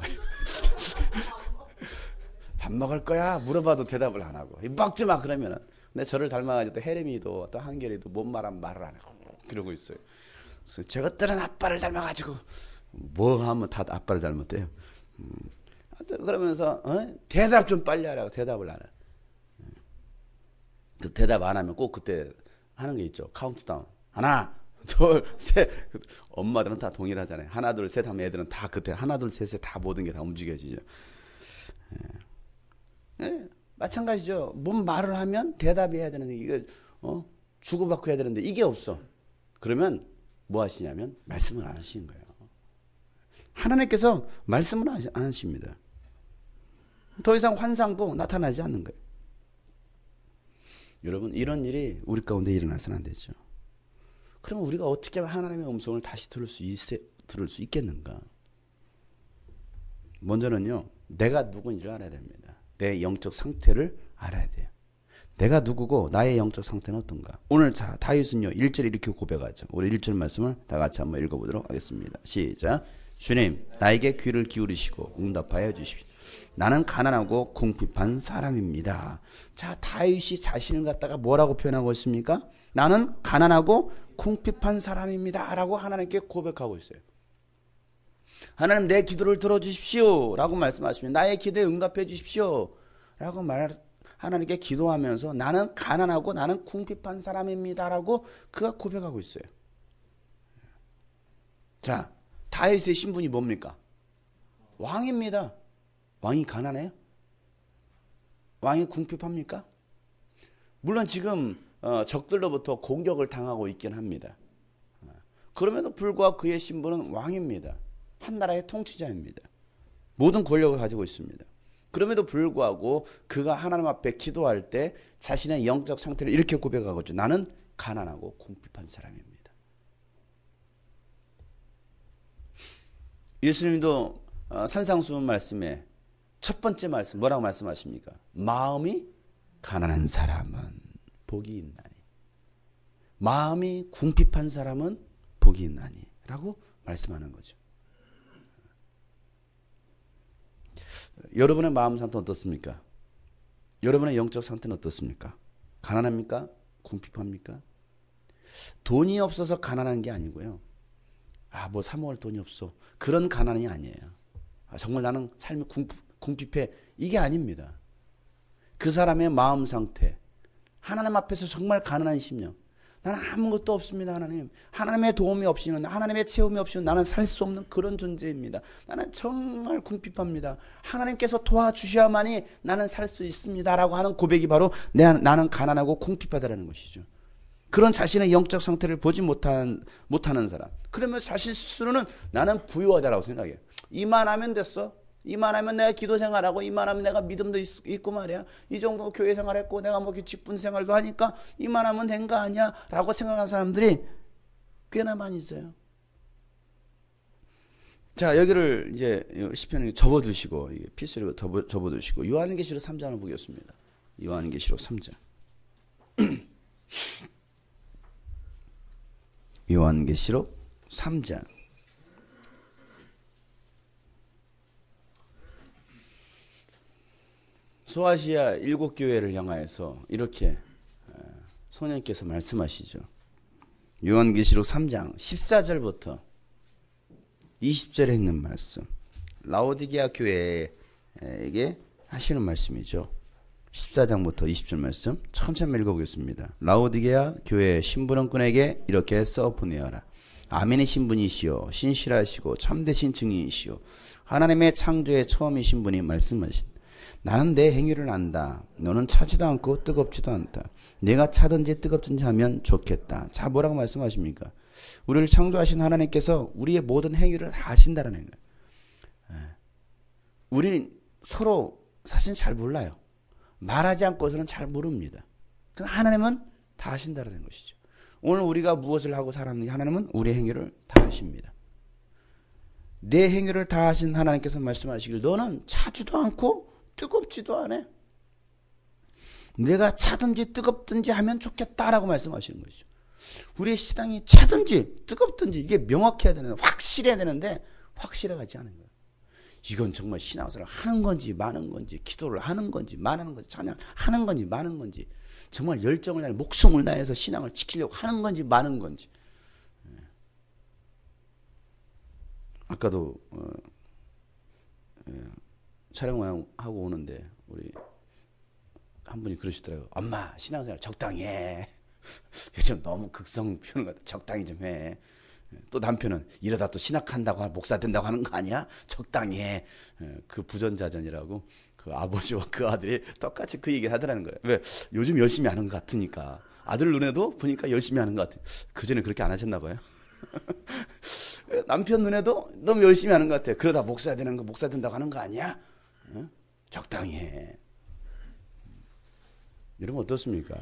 밥 먹을 거야? 물어봐도 대답을 안 하고 먹지 마 그러면은. 근데 저를 닮아가지고 또 혜림이도 또 한결이도 뭔 말하면 말을 안 하고 그러고 있어요. 그래서 저것들은 아빠를 닮아가지고 뭐 하면 다 아빠를 닮았대요. 음. 그러면서 어? 대답 좀 빨리 하라고 대답을 안 해. 그 대답 안 하면 꼭 그때 하는 게 있죠. 카운트다운. 하나, 둘, 셋. 엄마들은 다 동일하잖아요. 하나, 둘, 셋 하면 애들은 다 그때 하나, 둘, 셋에 다 모든 게 다 움직여지죠. 예. 예. 마찬가지죠. 뭔 말을 하면 대답해야 되는데 이거 어? 주고받고 해야 되는데 이게 없어. 그러면 뭐 하시냐면 말씀을 안 하시는 거예요. 하나님께서 말씀을 안 하십니다. 더 이상 환상도 나타나지 않는 거예요. 여러분 이런 일이 우리 가운데 일어나서는 안 되죠. 그러면 우리가 어떻게 하면 하나님의 음성을 다시 들을 수, 있, 들을 수 있겠는가? 먼저는요. 내가 누구인 줄 알아야 됩니다. 내 영적 상태를 알아야 돼요. 내가 누구고 나의 영적 상태는 어떤가? 오늘 자 다윗은요. 일 절에 이렇게 고백하죠. 우리 일 절 말씀을 다 같이 한번 읽어보도록 하겠습니다. 시작. 주님 나에게 귀를 기울이시고 응답하여 주십시오. 나는 가난하고 궁핍한 사람입니다. 자 다윗이 자신을 갖다가 뭐라고 표현하고 있습니까? 나는 가난하고 궁핍한 사람입니다 라고 하나님께 고백하고 있어요. 하나님 내 기도를 들어주십시오 라고 말씀하시면 나의 기도에 응답해 주십시오 라고 말 하나님께 기도하면서 나는 가난하고 나는 궁핍한 사람입니다 라고 그가 고백하고 있어요. 자 다윗의 신분이 뭡니까? 왕입니다. 왕이 가난해요? 왕이 궁핍합니까? 물론 지금 어, 적들로부터 공격을 당하고 있긴 합니다. 그럼에도 불구하고 그의 신분은 왕입니다. 한 나라의 통치자입니다. 모든 권력을 가지고 있습니다. 그럼에도 불구하고 그가 하나님 앞에 기도할 때 자신의 영적 상태를 이렇게 고백하고 있죠. 나는 가난하고 궁핍한 사람입니다. 예수님도 산상수훈 말씀에 첫 번째 말씀 뭐라고 말씀하십니까? 마음이 가난한 사람은 복이 있나니 마음이 궁핍한 사람은 복이 있나니 라고 말씀하는 거죠. 여러분의 마음 상태는 어떻습니까? 여러분의 영적 상태는 어떻습니까? 가난합니까? 궁핍합니까? 돈이 없어서 가난한 게 아니고요. 아, 뭐 사 먹을 돈이 없어. 그런 가난이 아니에요. 아, 정말 나는 삶이 궁핍, 궁핍해. 이게 아닙니다. 그 사람의 마음 상태. 하나님 앞에서 정말 가난한 심령. 나는 아무것도 없습니다. 하나님. 하나님의 도움이 없이는, 하나님의 체험이 없이는 나는 살 수 없는 그런 존재입니다. 나는 정말 궁핍합니다. 하나님께서 도와주셔야만이 나는 살 수 있습니다. 라고 하는 고백이 바로 내, 나는 가난하고 궁핍하다라는 것이죠. 그런 자신의 영적 상태를 보지 못한, 못하는 사람. 그러면 자신 스스로는 나는 부유하다라고 생각해요. 이만하면 됐어. 이만하면 내가 기도 생활하고, 이만하면 내가 믿음도 있, 있고 말이야. 이 정도 교회 생활했고, 내가 뭐 직분 생활도 하니까 이만하면 된 거 아니야? 라고 생각하는 사람들이 꽤나 많이 있어요. 자, 여기를 이제 시편을 접어두시고, 피스를 접어, 접어두시고, 요한계시록 삼 장을 보겠습니다. 요한계시록 삼 장. 요한계시록 삼 장. 소아시아 일곱 교회를 향하여서 이렇게 성령께서 말씀하시죠. 요한계시록 삼 장 십사 절부터 이십 절에 있는 말씀. 라오디게아 교회에게 하시는 말씀이죠. 십사 장부터 이십 절 말씀 천천히 읽어보겠습니다. 라오디게아 교회 신부름꾼에게 이렇게 써보내어라. 아멘이신 분이시오, 신실하시고 참되신 증인이시오, 하나님의 창조의 처음이신 분이 말씀하신, 나는 내 행위를 안다. 너는 차지도 않고 뜨겁지도 않다. 내가 차든지 뜨겁든지 하면 좋겠다. 자, 뭐라고 말씀하십니까? 우리를 창조하신 하나님께서 우리의 모든 행위를 다 아신다라는 거예요. 우리 서로 사실 잘 몰라요. 말하지 않고서는 잘 모릅니다. 하나님은 다 아신다라는 것이죠. 오늘 우리가 무엇을 하고 살았는지 하나님은 우리의 행위를 다 아십니다. 내 행위를 다 아신 하나님께서 말씀하시길, 너는 차지도 않고 뜨겁지도 않아. 내가 차든지 뜨겁든지 하면 좋겠다라고 말씀하시는 것이죠. 우리의 신앙이 차든지 뜨겁든지 이게 명확해야 되는데, 확실해야 되는데 확실하지 않은 거예요. 이건 정말 신앙생활을 하는 건지 마는 건지, 기도를 하는 건지 마는 건지, 찬양하는 건지 마는 건지, 정말 열정을 다해 목숨을 다해서 신앙을 지키려고 하는 건지 마는 건지. 아까도 어, 예, 촬영을 하고 오는데 우리 한 분이 그러시더라고요. 엄마, 신앙생활 적당히 해. 요즘 너무 극성 피우는 것 같아. 적당히 좀 해. 또 남편은 이러다 또 신학한다고 목사 된다고 하는 거 아니야? 적당히 해. 그 부전자전이라고 그 아버지와 그 아들이 똑같이 그 얘기를 하더라는 거예요. 왜? 요즘 열심히 하는 것 같으니까. 아들 눈에도 보니까 열심히 하는 것 같아요. 그전에 그렇게 안 하셨나 봐요. 남편 눈에도 너무 열심히 하는 것 같아요. 그러다 목사 되는 거, 목사 된다고 하는 거 아니야? 어? 적당히 해. 이러면 어떻습니까?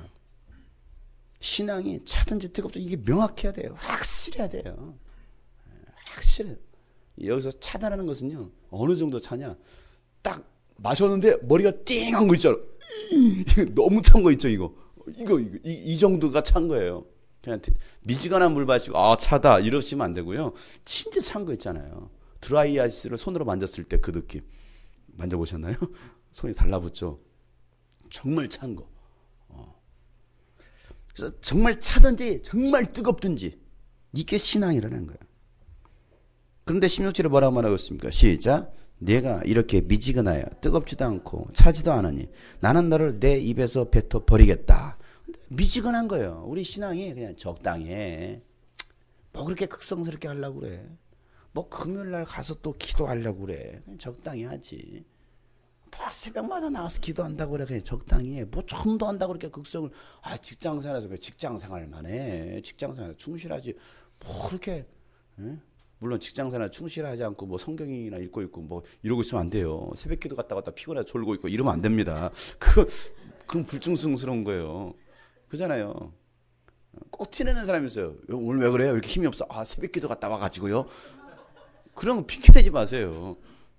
신앙이 차든지 뜨겁든지 이게 명확해야 돼요. 확실해야 돼요. 확실해. 여기서 차다라는 것은요, 어느 정도 차냐? 딱 마셨는데 머리가 띵한 거 있잖아. 너무 찬 거 있죠, 이거. 이거, 이거 이, 이 정도가 찬 거예요. 그냥 미지근한 물 마시고 아 차다 이러시면 안 되고요. 진짜 찬 거 있잖아요. 드라이 아이스를 손으로 만졌을 때 그 느낌 만져보셨나요? 손이 달라붙죠. 정말 찬 거. 어. 그래서 정말 차든지 정말 뜨겁든지 이게 신앙이라는 거예요. 그런데 십육 절에 뭐라고 말하고 있습니까? 시작. 내가 이렇게 미지근하여 뜨겁지도 않고 차지도 않으니 나는 너를 내 입에서 뱉어 버리겠다. 미지근한 거예요. 우리 신앙이 그냥 적당히 해. 뭐 그렇게 극성스럽게 하려고 그래. 뭐 금요일날 가서 또 기도하려고 그래. 그냥 적당히 하지. 뭐 새벽마다 나와서 기도한다고 그래. 그냥 적당히 해. 뭐 전도 한다고 그렇게 극성을. 아 직장생활에서 그래. 직장생활만 해. 직장생활 충실하지. 뭐 그렇게. 에? 물론 직장생활 충실하지 않고 뭐 성경이나 읽고 있고 뭐 이러고 있으면 안 돼요. 새벽기도 갔다 갔다 피곤해 졸고 있고 이러면 안 됩니다. 그 그건 불충성스러운 거예요. 그잖아요. 꼭 티내는 사람이 있어요. 오늘 왜 그래요? 왜 이렇게 힘이 없어? 아 새벽기도 갔다 와가지고요. 그런 거 핑계 대지 마세요.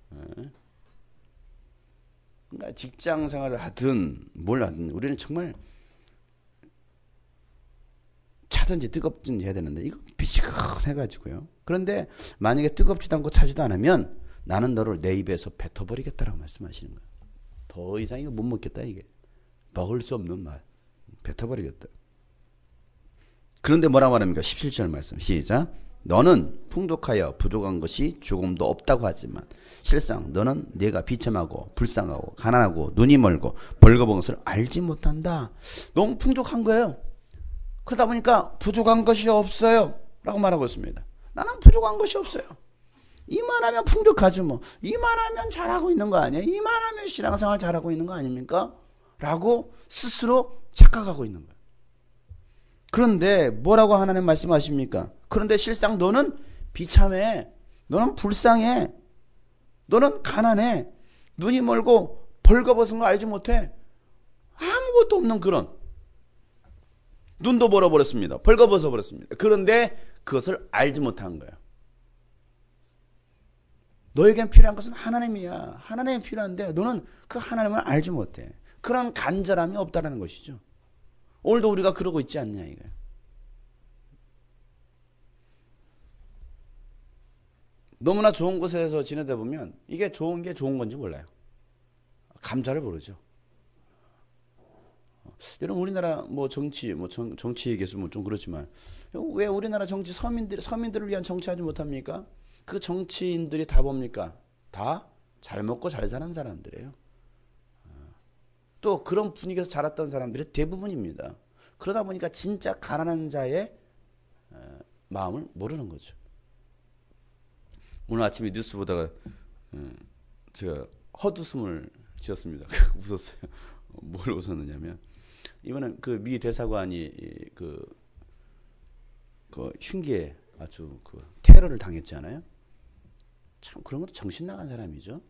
그러니까 직장생활을 하든 뭘 하든 우리는 정말 차든지 뜨겁든지 해야 되는데 이거 비지근해가지고요. 그런데 만약에 뜨겁지도 않고 차지도 않으면 나는 너를 내 입에서 뱉어버리겠다라고 말씀하시는 거예요. 더 이상 이거 못 먹겠다 이게. 먹을 수 없는 말. 뱉어버리겠다. 그런데 뭐라고 말합니까? 십칠 절 말씀 시작. 너는 풍족하여 부족한 것이 조금도 없다고 하지만 실상 너는 네가 비참하고 불쌍하고 가난하고 눈이 멀고 벌거벗은 것을 알지 못한다. 너무 풍족한 거예요. 그러다 보니까 부족한 것이 없어요 라고 말하고 있습니다. 나는 부족한 것이 없어요. 이만하면 풍족하죠 뭐. 이만하면 잘하고 있는 거 아니에요? 이만하면 신앙생활 잘하고 있는 거 아닙니까? 라고 스스로 착각하고 있는 거예요. 그런데 뭐라고 하나님 말씀하십니까? 그런데 실상 너는 비참해. 너는 불쌍해. 너는 가난해. 눈이 멀고 벌거벗은 거 알지 못해. 아무것도 없는 그런. 눈도 멀어버렸습니다. 벌거벗어 버렸습니다. 그런데 그것을 알지 못한 거예요. 너에겐 필요한 것은 하나님이야. 하나님이 필요한데 너는 그 하나님을 알지 못해. 그런 간절함이 없다는 것이죠. 오늘도 우리가 그러고 있지 않냐 이거예요. 너무나 좋은 곳에서 지내다 보면 이게 좋은 게 좋은 건지 몰라요. 감자를 모르죠. 여러분 우리나라 뭐 정치 뭐 정, 정치 얘기해서 뭐 좀 그렇지만 왜 우리나라 정치 서민들 서민들을 위한 정치하지 못합니까? 그 정치인들이 다 뭡니까? 다 잘 먹고 잘 사는 사람들이에요. 또 그런 분위기에서 자랐던 사람들이 대부분입니다. 그러다 보니까 진짜 가난한 자의 마음을 모르는 거죠. 오늘 아침에 뉴스 보다가 제가 헛웃음을 지었습니다. 웃었어요. 뭘 웃었느냐면 이번엔 그 미 대사관이 그, 그 흉기에 아주 그 테러를 당했잖아요. 참 그런 것도 정신 나간 사람이죠.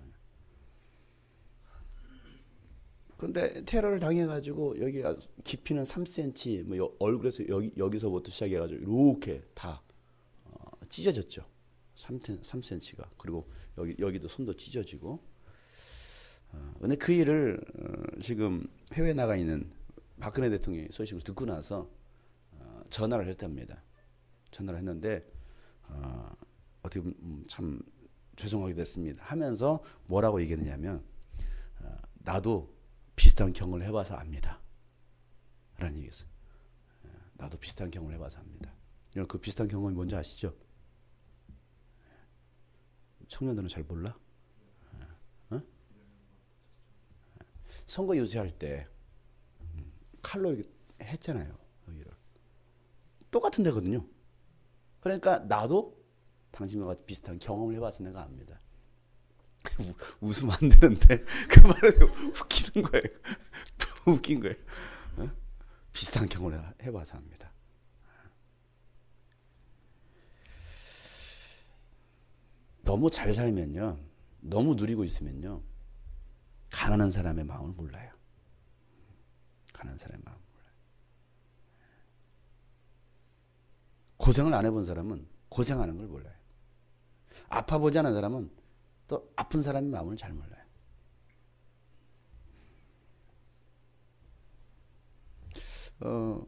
그런데 테러를 당해가지고 여기 깊이는 삼 센티미터, 뭐 얼굴에서 여기 여기서부터 시작해가지고 이렇게 다 어, 찢어졌죠. 삼 센티미터가. 그리고 여기 여기도 손도 찢어지고. 어, 근데 그 일을 어, 지금 해외에 나가 있는 박근혜 대통령이 소식을 듣고 나서 어, 전화를 했답니다. 전화를 했는데 어, 어떻게 보면 참 죄송하게 됐습니다. 하면서 뭐라고 얘기했냐면 어, 나도 비슷한 경험을 해봐서 압니다. 라는 얘기였어요. 나도 비슷한 경험을 해봐서 압니다. 여러분 그 비슷한 경험이 뭔지 아시죠? 청년들은 잘 몰라? 어? 선거 유세할 때 칼로 이렇게 했잖아요. 여기를. 똑같은 데거든요. 그러니까 나도 당신과 같이 비슷한 경험을 해봐서 내가 압니다. 웃으면 안 되는데 그 말을 웃기는 거예요. 또 웃긴 거예요. 어? 비슷한 경험을 해봐서 합니다. 너무 잘 살면요, 너무 누리고 있으면요, 가난한 사람의 마음을 몰라요. 가난한 사람의 마음을 몰라요. 고생을 안 해본 사람은 고생하는 걸 몰라요. 아파보지 않은 사람은 또 아픈 사람의 마음을 잘 몰라요. 어,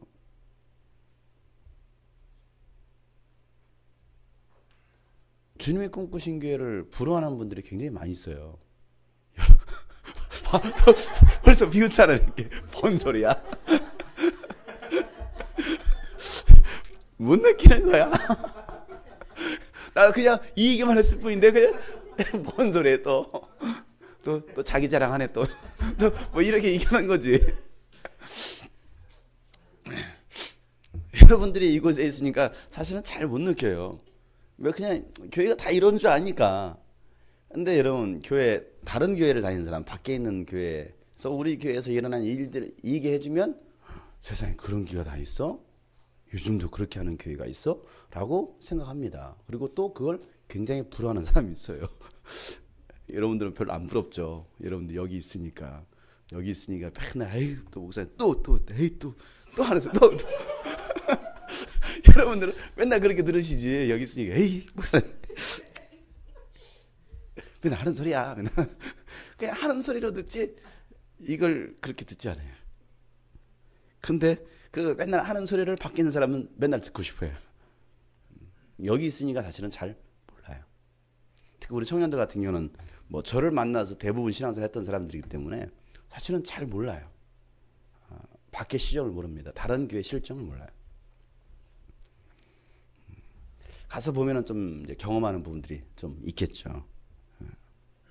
주님이 꿈꾸신 교회를 부러워하는 분들이 굉장히 많이 있어요. 벌써 비웃잖아. 이렇게 뭔 소리야? 못 느끼는 거야? 나 그냥 이 얘기만 했을 뿐인데 그냥 뭔 소리야 또. 또, 또 자기 자랑하네 또. 또 뭐 이렇게 얘기하는 거지. 여러분들이 이곳에 있으니까 사실은 잘 못 느껴요. 왜 그냥 교회가 다 이런 줄 아니까. 근데 여러분 교회 다른 교회를 다니는 사람 밖에 있는 교회에서 우리 교회에서 일어난 일들을 얘기해주면 세상에 그런 교회가 다 있어? 요즘도 그렇게 하는 교회가 있어? 라고 생각합니다. 그리고 또 그걸 굉장히 부러워하는 사람이 있어요. 여러분들은 별로 안 부럽죠. 여러분들 여기 있으니까 여기 있으니까 맨날 에이 또 목사님 또또 에이 또 또 하면서 또, 또. 여러분들은 맨날 그렇게 들으시지. 여기 있으니까 에이 목사님 맨날 하는 소리야. 맨날 그냥 하는 소리로 듣지 이걸 그렇게 듣지 않아요. 근데 그 맨날 하는 소리를 밖에 있는 사람은 맨날 듣고 싶어요. 여기 있으니까 사실은 잘 몰라요. 특히 우리 청년들 같은 경우는 뭐 저를 만나서 대부분 신앙생활 했던 사람들이기 때문에 사실은 잘 몰라요. 어, 밖의 시정을 모릅니다. 다른 교회 실정을 몰라요. 가서 보면은 좀 이제 경험하는 부분들이 좀 있겠죠.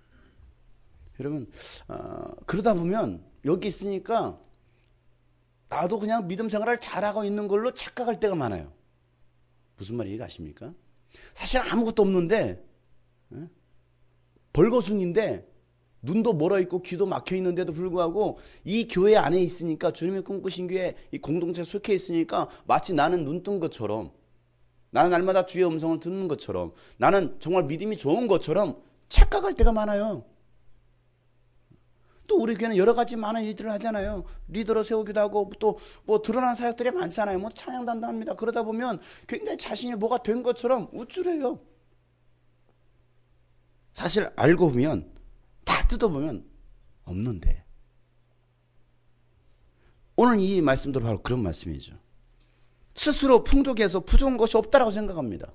여러분 어, 그러다 보면 여기 있으니까 나 나도 그냥 믿음 생활을 잘하고 있는 걸로 착각할 때가 많아요. 무슨 말인지 아십니까? 사실 아무것도 없는데 벌거숭인데 눈도 멀어있고 귀도 막혀있는데도 불구하고 이 교회 안에 있으니까, 주님이 꿈꾸신 교회 이 공동체에 속해 있으니까 마치 나는 눈 뜬 것처럼, 나는 날마다 주의 음성을 듣는 것처럼, 나는 정말 믿음이 좋은 것처럼 착각할 때가 많아요. 또 우리 교회는 여러 가지 많은 일들을 하잖아요. 리더로 세우기도 하고 또 뭐 드러난 사역들이 많잖아요. 뭐 찬양단도 합니다. 그러다 보면 굉장히 자신이 뭐가 된 것처럼 우쭐해요. 사실 알고 보면, 다 뜯어보면 없는데. 오늘 이 말씀도 바로 그런 말씀이죠. 스스로 풍족해서 부족한 것이 없다라고 생각합니다.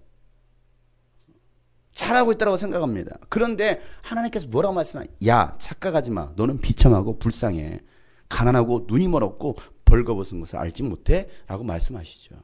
잘하고 있다고 생각합니다. 그런데 하나님께서 뭐라고 말씀하냐? 야, 착각하지 마. 너는 비참하고 불쌍해. 가난하고 눈이 멀었고 벌거벗은 것을 알지 못해? 라고 말씀하시죠.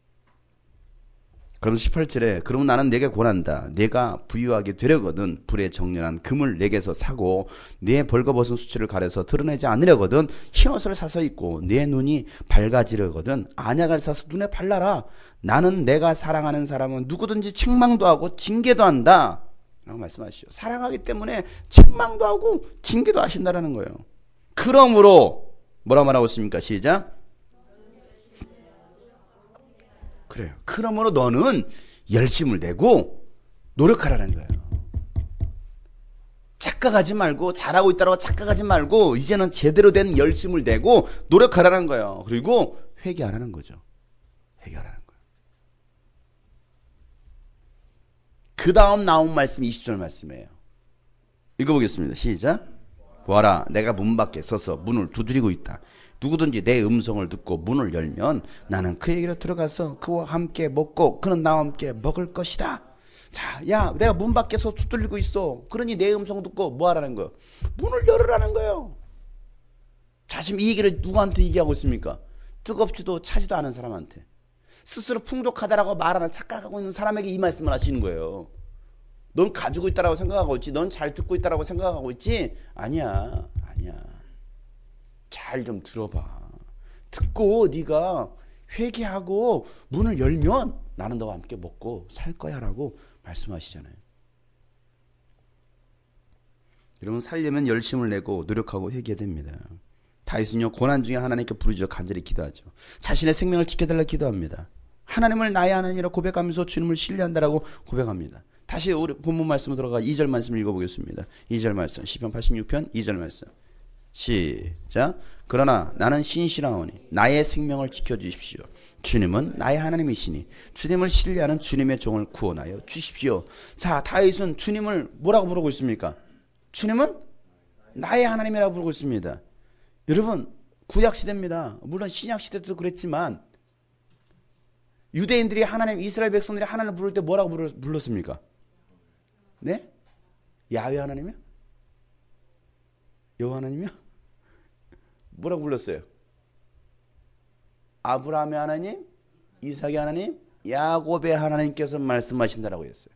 그러면서 십팔 절에 그러면 나는 내게 권한다. 내가 부유하게 되려거든 불에 정렬한 금을 내게서 사고 내 벌거벗은 수치를 가려서 드러내지 않으려거든 흰옷을 사서 입고 내 눈이 밝아지려거든 안약을 사서 눈에 발라라. 나는 내가 사랑하는 사람은 누구든지 책망도 하고 징계도 한다 라고 말씀하시죠. 사랑하기 때문에 책망도 하고 징계도 하신다라는 거예요. 그러므로 뭐라 말하고 있습니까? 시작. 그래요. 그러므로 너는 열심을 내고 노력하라는 거예요. 착각하지 말고, 잘하고 있다고 착각하지 말고 이제는 제대로 된 열심을 내고 노력하라는 거예요. 그리고 회개하라는 거죠. 회개하라는 거예요. 그 다음 나온 말씀이 이십 절 말씀이에요. 읽어보겠습니다. 시작. 보아라, 내가 문 밖에 서서 문을 두드리고 있다. 누구든지 내 음성을 듣고 문을 열면 나는 그에게로 들어가서 그와 함께 먹고 그는 나와 함께 먹을 것이다. 자, 야, 내가 문 밖에서 두들리고 있어. 그러니 내 음성 듣고 뭐 하라는 거예요? 문을 열으라는 거예요. 자, 지금 이 얘기를 누구한테 얘기하고 있습니까? 뜨겁지도 차지도 않은 사람한테. 스스로 풍족하다라고 말하는, 착각하고 있는 사람에게 이 말씀을 하시는 거예요. 넌 가지고 있다라고 생각하고 있지, 넌 잘 듣고 있다라고 생각하고 있지? 아니야, 아니야. 잘 좀 들어봐. 듣고 네가 회개하고 문을 열면 나는 너와 함께 먹고 살 거야 라고 말씀하시잖아요. 여러분, 살려면 열심을 내고 노력하고 회개해야 됩니다. 다윗은요, 고난 중에 하나님께 부르짖어 간절히 기도하죠. 자신의 생명을 지켜달라 기도합니다. 하나님을 나의 하나님이라 고백하면서 주님을 신뢰한다라고 고백합니다. 다시 우리 본문 말씀으로 들어가 이 절 말씀 읽어보겠습니다. 이 절 말씀, 시편 팔십육 편 이 절 말씀. 시작. 그러나 나는 신실하오니 나의 생명을 지켜주십시오. 주님은 나의 하나님이시니 주님을 신뢰하는 주님의 종을 구원하여 주십시오. 자, 다윗은 주님을 뭐라고 부르고 있습니까? 주님은 나의 하나님이라고 부르고 있습니다. 여러분, 구약시대입니다. 물론 신약시대도 그랬지만 유대인들이 하나님, 이스라엘 백성들이 하나님을 부를 때 뭐라고 불렀습니까? 네? 야훼 하나님이요? 여호와 하나님이요? 뭐라고 불렀어요? 아브라함의 하나님, 이삭의 하나님, 야곱의 하나님께서 말씀하신다라고 했어요.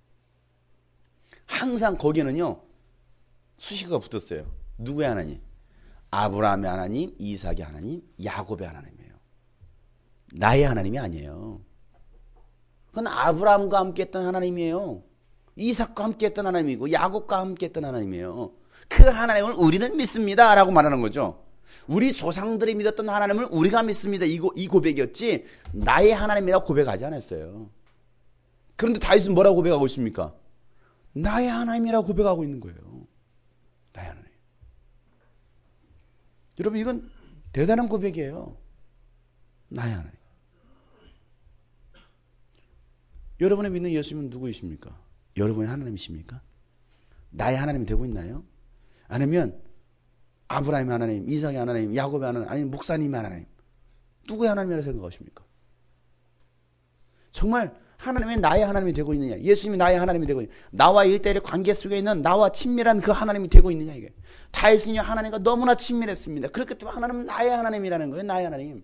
항상 거기에는요 수식어가 붙었어요. 누구의 하나님? 아브라함의 하나님, 이삭의 하나님, 야곱의 하나님이에요. 나의 하나님이 아니에요. 그건 아브라함과 함께 했던 하나님이에요. 이삭과 함께 했던 하나님이고 야곱과 함께 했던 하나님이에요. 그 하나님을 우리는 믿습니다 라고 말하는 거죠. 우리 조상들이 믿었던 하나님을 우리가 믿습니다. 이, 고, 이 고백이었지 나의 하나님이라고 고백하지 않았어요. 그런데 다윗은 뭐라고 고백하고 있습니까? 나의 하나님이라고 고백하고 있는 거예요. 나의 하나님. 여러분, 이건 대단한 고백이에요. 나의 하나님. 여러분의 믿는 예수님은 누구이십니까? 여러분의 하나님이십니까? 나의 하나님이 되고 있나요? 아니면 아브라함의 하나님, 이삭의 하나님, 야곱의 하나님, 아니면 목사님의 하나님, 누구의 하나님이라고 생각하십니까? 정말 하나님이 나의 하나님이 되고 있느냐, 예수님이 나의 하나님이 되고 있느냐, 나와 일대일의 관계 속에 있는 나와 친밀한 그 하나님이 되고 있느냐. 이게 다윗은요 하나님과 너무나 친밀했습니다. 그렇기 때문에 하나님은 나의 하나님이라는 거예요. 나의 하나님.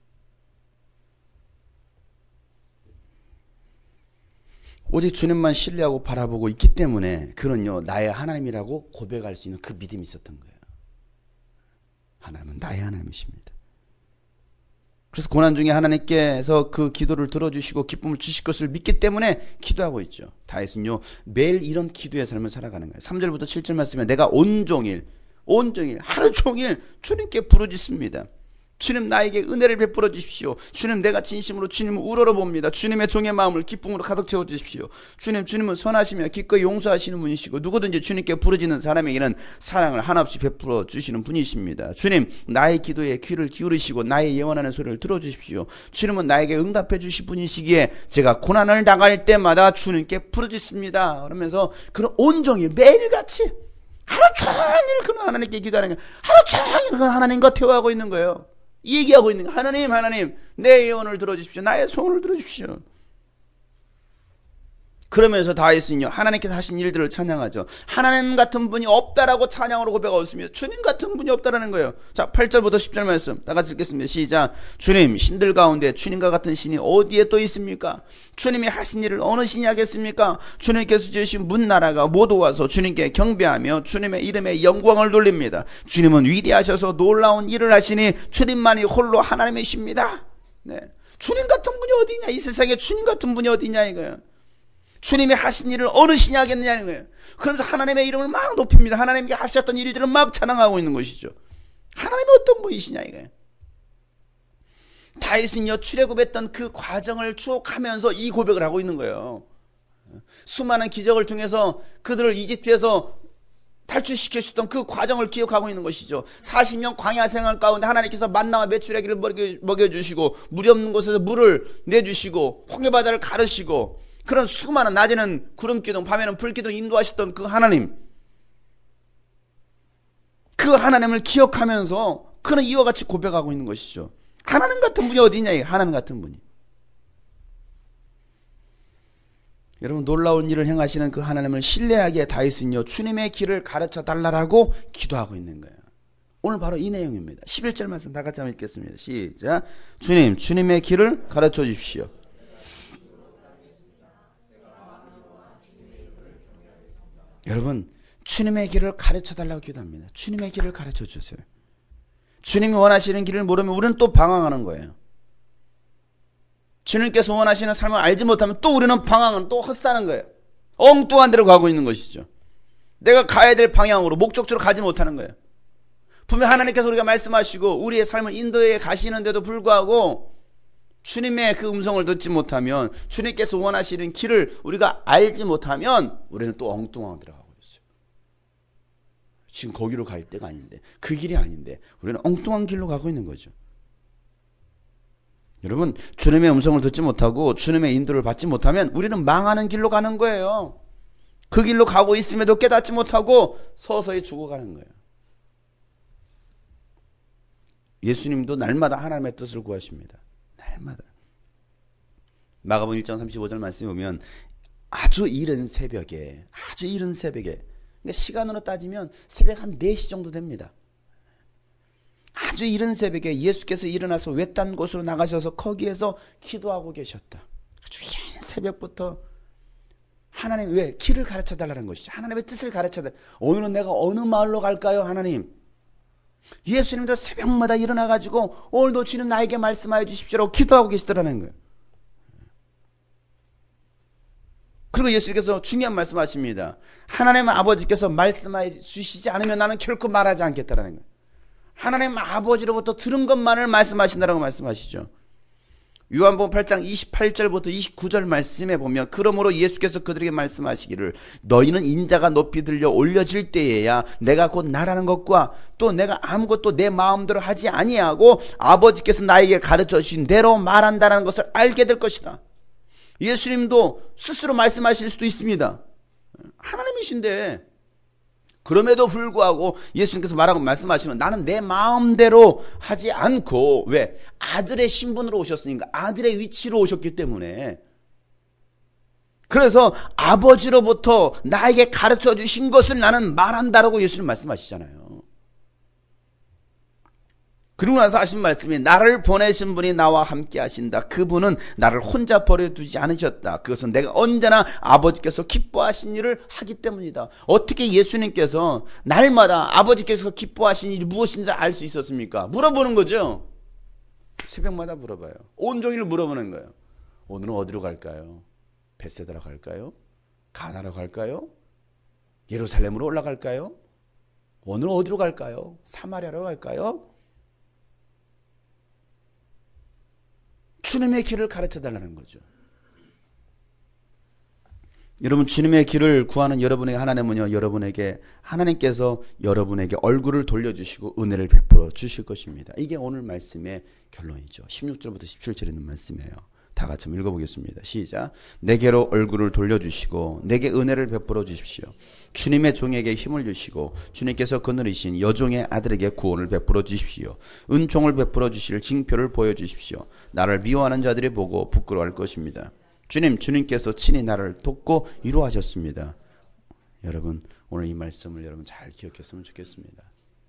오직 주님만 신뢰하고 바라보고 있기 때문에 그는요 나의 하나님이라고 고백할 수 있는 그 믿음이 있었던 거예요. 하나님은 나의 하나님이십니다. 그래서 고난 중에 하나님께서 그 기도를 들어주시고 기쁨을 주실 것을 믿기 때문에 기도하고 있죠. 다윗은요 매일 이런 기도의 삶을 살아가는 거예요. 삼 절부터 칠 절 말씀에 내가 온종일 온종일 하루 종일 주님께 부르짖습니다. 주님 나에게 은혜를 베풀어 주십시오. 주님 내가 진심으로 주님을 우러러봅니다. 주님의 종의 마음을 기쁨으로 가득 채워 주십시오. 주님 주님은 선하시며 기꺼이 용서하시는 분이시고 누구든지 주님께 부르짖는 사람에게는 사랑을 한없이 베풀어 주시는 분이십니다. 주님 나의 기도에 귀를 기울이시고 나의 예언하는 소리를 들어주십시오. 주님은 나에게 응답해 주실 분이시기에 제가 고난을 당할 때마다 주님께 부르짖습니다. 그러면서 그런 온종일 매일같이 하루 종일 그는 하나님께 기도하는 거예요. 하루 종일 그 하나님과 대화하고 있는 거예요. 얘기하고 있는 거예요. 하나님 하나님 내 예언을 들어주십시오. 나의 소원을 들어주십시오. 그러면서 다윗은요 하나님께서 하신 일들을 찬양하죠. 하나님 같은 분이 없다라고 찬양으로 고백하고 있습니다. 주님 같은 분이 없다라는 거예요. 자 팔 절부터 십 절 말씀 다 같이 읽겠습니다. 시작. 주님 신들 가운데 주님과 같은 신이 어디에 또 있습니까? 주님이 하신 일을 어느 신이 하겠습니까? 주님께서 지으신 문나라가 모두 와서 주님께 경배하며 주님의 이름에 영광을 돌립니다. 주님은 위대하셔서 놀라운 일을 하시니 주님만이 홀로 하나님이십니다. 네. 주님 같은 분이 어디냐? 이 세상에 주님 같은 분이 어디냐 이거예요. 주님이 하신 일을 어느 신이 하겠느냐는 거예요. 그러면서 하나님의 이름을 막 높입니다. 하나님께 하셨던 일들을 막 찬양하고 있는 것이죠. 하나님이 어떤 분이시냐 이거예요. 다윗은요 출애굽했던 그 과정을 추억하면서 이 고백을 하고 있는 거예요. 수많은 기적을 통해서 그들을 이집트에서 탈출시키셨던 그 과정을 기억하고 있는 것이죠. 사십 년 광야 생활 가운데 하나님께서 만나와 메추라기를 먹여주시고 물이 없는 곳에서 물을 내주시고 홍해바다를 가르시고 그런 수많은 낮에는 구름기둥 밤에는 불기둥 인도하셨던 그 하나님, 그 하나님을 기억하면서 그는 이와 같이 고백하고 있는 것이죠. 하나님 같은 분이 어디냐? 하나님 같은 분이. 여러분 놀라운 일을 행하시는 그 하나님을 신뢰하기에 다윗은요 주님의 길을 가르쳐 달라고 기도하고 있는 거예요. 오늘 바로 이 내용입니다. 십일 절 말씀 다 같이 한번 읽겠습니다. 시작. 주님 주님의 길을 가르쳐 주십시오. 여러분 주님의 길을 가르쳐 달라고 기도합니다. 주님의 길을 가르쳐 주세요. 주님이 원하시는 길을 모르면 우리는 또 방황하는 거예요. 주님께서 원하시는 삶을 알지 못하면 또 우리는 방황은 또 헛사는 거예요. 엉뚱한 데로 가고 있는 것이죠. 내가 가야 될 방향으로 목적지로 가지 못하는 거예요. 분명 하나님께서 우리가 말씀하시고 우리의 삶을 인도해 가시는데도 불구하고 주님의 그 음성을 듣지 못하면 주님께서 원하시는 길을 우리가 알지 못하면 우리는 또 엉뚱한 데로 가고 있어요. 지금 거기로 갈 때가 아닌데 그 길이 아닌데 우리는 엉뚱한 길로 가고 있는 거죠. 여러분 주님의 음성을 듣지 못하고 주님의 인도를 받지 못하면 우리는 망하는 길로 가는 거예요. 그 길로 가고 있음에도 깨닫지 못하고 서서히 죽어가는 거예요. 예수님도 날마다 하나님의 뜻을 구하십니다. 날마다. 마가복음 일 장 삼십오 절 말씀에 보면 아주 이른 새벽에 아주 이른 새벽에 그러니까 시간으로 따지면 새벽 한 네 시 정도 됩니다. 아주 이른 새벽에 예수께서 일어나서 외딴 곳으로 나가셔서 거기에서 기도하고 계셨다. 아주 이른 새벽부터 하나님 왜 길을 가르쳐 달라는 것이죠. 하나님의 뜻을 가르쳐 달라. 오늘은 내가 어느 마을로 갈까요 하나님? 예수님도 새벽마다 일어나가지고 오늘도 주님 나에게 말씀하여 주십시오라고 기도하고 계시더라는 거예요. 그리고 예수께서 중요한 말씀하십니다. 하나님 아버지께서 말씀하여 주시지 않으면 나는 결코 말하지 않겠다라는 거예요. 하나님 아버지로부터 들은 것만을 말씀하신다라고 말씀하시죠. 요한복음 팔 장 이십팔 절부터 이십구 절 말씀에 보면 그러므로 예수께서 그들에게 말씀하시기를 너희는 인자가 높이 들려 올려질 때에야 내가 곧 나라는 것과 또 내가 아무것도 내 마음대로 하지 아니하고 아버지께서 나에게 가르쳐 주신 대로 말한다는 것을 알게 될 것이다. 예수님도 스스로 말씀하실 수도 있습니다. 하나님이신데 그럼에도 불구하고 예수님께서 말하고 말씀하시는 나는 내 마음대로 하지 않고 왜? 아들의 신분으로 오셨으니까 아들의 위치로 오셨기 때문에 그래서 아버지로부터 나에게 가르쳐 주신 것을 나는 말한다라고 예수님 말씀하시잖아요. 그리고 나서 하신 말씀이 나를 보내신 분이 나와 함께 하신다. 그분은 나를 혼자 버려두지 않으셨다. 그것은 내가 언제나 아버지께서 기뻐하신 일을 하기 때문이다. 어떻게 예수님께서 날마다 아버지께서 기뻐하신 일이 무엇인지 알 수 있었습니까? 물어보는 거죠. 새벽마다 물어봐요. 온종일 물어보는 거예요. 오늘은 어디로 갈까요? 벳세다로 갈까요? 가나로 갈까요? 예루살렘으로 올라갈까요? 오늘 어디로 갈까요? 사마리아로 갈까요? 주님의 길을 가르쳐 달라는 거죠. 여러분, 주님의 길을 구하는 여러분에게 하나님은요, 여러분에게 하나님께서 여러분에게 얼굴을 돌려주시고 은혜를 베풀어 주실 것입니다. 이게 오늘 말씀의 결론이죠. 십육 절부터 십칠 절에 있는 말씀이에요. 다 같이 한번 읽어보겠습니다. 시작. 내게로 얼굴을 돌려주시고 내게 은혜를 베풀어 주십시오. 주님의 종에게 힘을 주시고 주님께서 거느리신 여종의 아들에게 구원을 베풀어 주십시오. 은총을 베풀어 주실 징표를 보여주십시오. 나를 미워하는 자들이 보고 부끄러워할 것입니다. 주님, 주님께서 친히 나를 돕고 위로하셨습니다. 여러분, 오늘 이 말씀을 여러분 잘 기억했으면 좋겠습니다.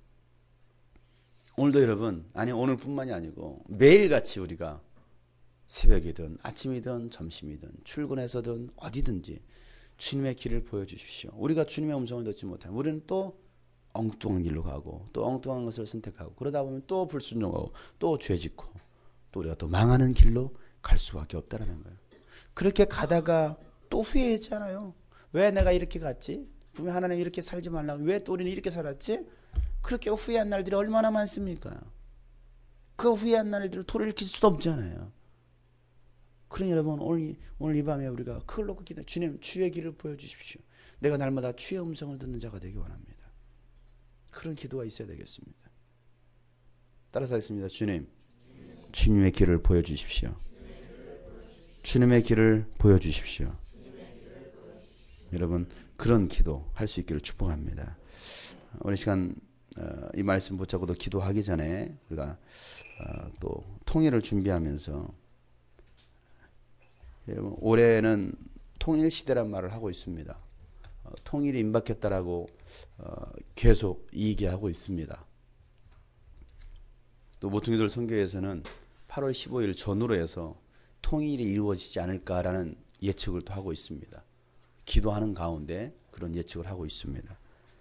오늘도 여러분, 아니 오늘뿐만이 아니고 매일같이 우리가 새벽이든 아침이든 점심이든 출근해서든 어디든지 주님의 길을 보여주십시오. 우리가 주님의 음성을 듣지 못하면 우리는 또 엉뚱한 길로 가고 또 엉뚱한 것을 선택하고 그러다 보면 또 불순종하고 또 죄짓고 또 우리가 또 망하는 길로 갈 수밖에 없다는 거예요. 그렇게 가다가 또 후회했잖아요. 왜 내가 이렇게 갔지? 분명 하나님 이렇게 살지 말라고 왜 또 우리는 이렇게 살았지? 그렇게 후회한 날들이 얼마나 많습니까? 그 후회한 날들을 돌이킬 수도 없잖아요. 그러니 여러분, 오늘, 오늘 이 밤에 우리가 그걸 놓고 기도해. 주님, 주의 길을 보여주십시오. 내가 날마다 주의 음성을 듣는 자가 되기 원합니다. 그런 기도가 있어야 되겠습니다. 따라서 하겠습니다. 주님, 주님의 길을 보여주십시오. 주님의 길을 보여주십시오. 여러분, 그런 기도 할 수 있기를 축복합니다. 오늘 시간 어, 이 말씀 붙잡고도 기도하기 전에 우리가 어, 또 통일을 준비하면서 여러분, 올해는 통일 시대란 말을 하고 있습니다. 어, 통일이 임박했다라고 어, 계속 이야기하고 있습니다. 또 모퉁이들 선교에서는 팔월 십오일 전후로 해서 통일이 이루어지지 않을까라는 예측을 또 하고 있습니다. 기도하는 가운데 그런 예측을 하고 있습니다.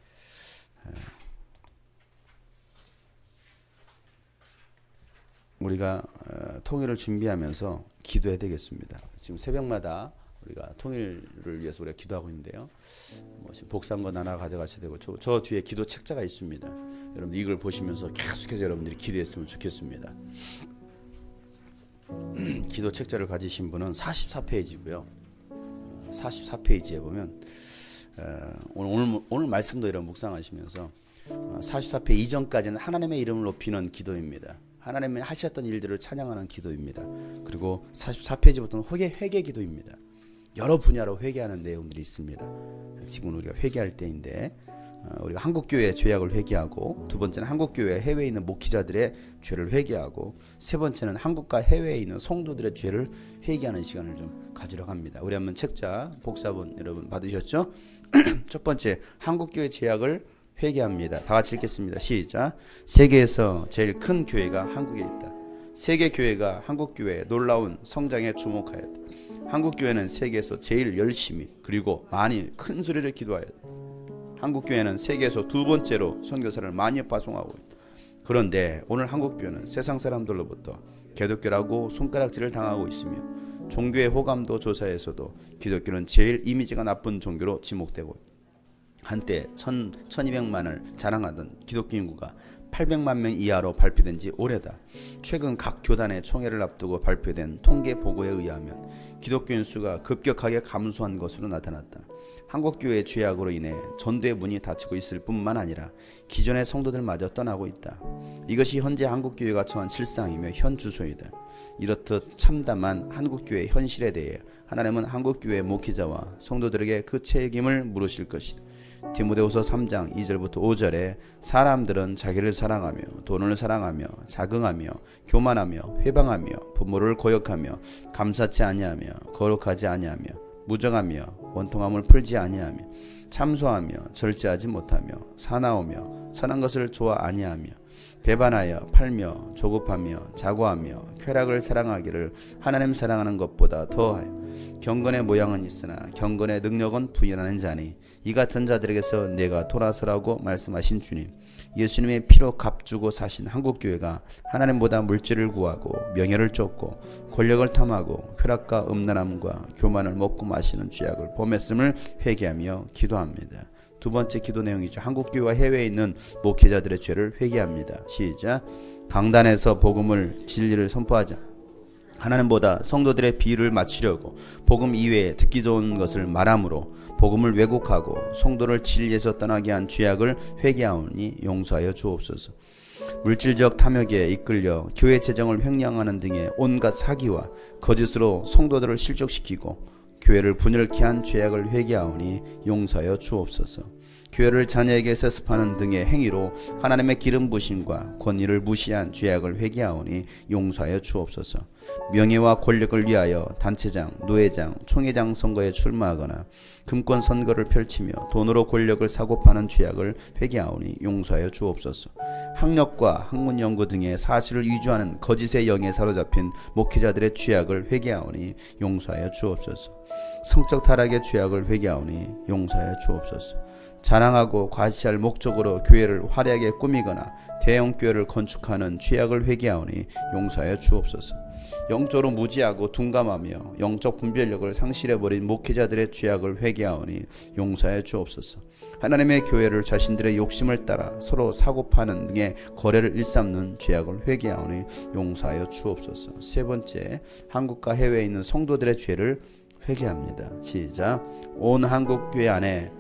우리가 통일을 준비하면서 기도해야 되겠습니다. 지금 새벽마다 우리가 통일을 위해서 우리가 기도하고 있는데요. 뭐 복상권 하나 가져가셔야 되고 저, 저 뒤에 기도 책자가 있습니다. 여러분 이걸 보시면서 계속해서 여러분들이 기도했으면 좋겠습니다. 기도 책자를 가지신 분은 사십사 페이지고요. 사십사 페이지에 보면 오늘, 오늘, 오늘 말씀도 이런 묵상하시면서 사십사 페이지 이전까지는 하나님의 이름을 높이는 기도입니다. 하나님이 하셨던 일들을 찬양하는 기도입니다. 그리고 사십사 페이지부터는 회개, 회개 기도입니다. 여러 분야로 회개하는 내용들이 있습니다. 지금 우리가 회개할 때인데 우리가 한국교회의 죄악을 회개하고, 두 번째는 한국교회 해외에 있는 목회자들의 죄를 회개하고, 세 번째는 한국과 해외에 있는 성도들의 죄를 회개하는 시간을 좀 가지려고 합니다. 우리 한번 책자 복사본 여러분 받으셨죠? 첫 번째, 한국교회 죄악을 회개합니다. 다 같이 읽겠습니다. 시작. 세계에서 제일 큰 교회가 한국에 있다. 세계 교회가 한국 교회의 놀라운 성장에 주목하였다. 한국 교회는 세계에서 제일 열심히 그리고 많이 큰 소리를 기도하였다. 한국 교회는 세계에서 두 번째로 선교사를 많이 파송하고 있다. 그런데 오늘 한국 교회는 세상 사람들로부터 기독교라고 손가락질을 당하고 있으며, 종교의 호감도 조사에서도 기독교는 제일 이미지가 나쁜 종교로 지목되고 있다. 한때 천, 천이백만을 자랑하던 기독교 인구가 팔백만 명 이하로 발표된 지 오래다. 최근 각 교단의 총회를 앞두고 발표된 통계 보고에 의하면 기독교인 수가 급격하게 감소한 것으로 나타났다. 한국교회의 죄악으로 인해 전도의 문이 닫히고 있을 뿐만 아니라 기존의 성도들마저 떠나고 있다. 이것이 현재 한국교회가 처한 실상이며 현 주소이다. 이렇듯 참담한 한국교회의 현실에 대해 하나님은 한국교회 목회자와 성도들에게 그 책임을 물으실 것이다. 디모데후서 삼 장 이 절부터 오 절에 사람들은 자기를 사랑하며 돈을 사랑하며 자긍하며 교만하며 회방하며 부모를 거역하며 감사치 아니하며 거룩하지 아니하며 무정하며 원통함을 풀지 아니하며 참소하며 절제하지 못하며 사나우며 선한 것을 좋아 아니하며 배반하여 팔며 조급하며 자고하며 쾌락을 사랑하기를 하나님 사랑하는 것보다 더하여 경건의 모양은 있으나 경건의 능력은 부인하는 자니 이 같은 자들에게서 내가 돌아서라고 말씀하신 주님, 예수님의 피로 값주고 사신 한국교회가 하나님보다 물질을 구하고 명예를 쫓고 권력을 탐하고 쾌락과 음란함과 교만을 먹고 마시는 죄악을 범했음을 회개하며 기도합니다. 두 번째 기도 내용이죠. 한국교회와 해외에 있는 목회자들의 죄를 회개합니다. 시작. 강단에서 복음을 진리를 선포하자. 하나님보다 성도들의 비유를 맞추려고 복음 이외에 듣기 좋은 것을 말함으로 복음을 왜곡하고 성도를 진리에서 떠나게 한 죄악을 회개하오니 용서하여 주옵소서. 물질적 탐욕에 이끌려 교회 재정을 횡령하는 등의 온갖 사기와 거짓으로 성도들을 실족시키고 교회를 분열케 한 죄악을 회개하오니 용서하여 주옵소서. 교회를 자녀에게 세습하는 등의 행위로 하나님의 기름 부심과 권위를 무시한 죄악을 회개하오니 용서하여 주옵소서. 명예와 권력을 위하여 단체장, 노회장, 총회장 선거에 출마하거나 금권 선거를 펼치며 돈으로 권력을 사고 파는 죄악을 회개하오니 용서하여 주옵소서. 학력과 학문 연구 등의 사실을 위조하는 거짓의 영에 사로잡힌 목회자들의 죄악을 회개하오니 용서하여 주옵소서. 성적 타락의 죄악을 회개하오니 용서하여 주옵소서. 자랑하고 과시할 목적으로 교회를 화려하게 꾸미거나 대형 교회를 건축하는 죄악을 회개하오니 용서하여 주옵소서. 영적으로 무지하고 둔감하며 영적 분별력을 상실해버린 목회자들의 죄악을 회개하오니 용서하여 주옵소서. 하나님의 교회를 자신들의 욕심을 따라 서로 사고파는 등의 거래를 일삼는 죄악을 회개하오니 용서하여 주옵소서. 세 번째, 한국과 해외에 있는 성도들의 죄를 회개합니다. 시작. 온 한국교회 안에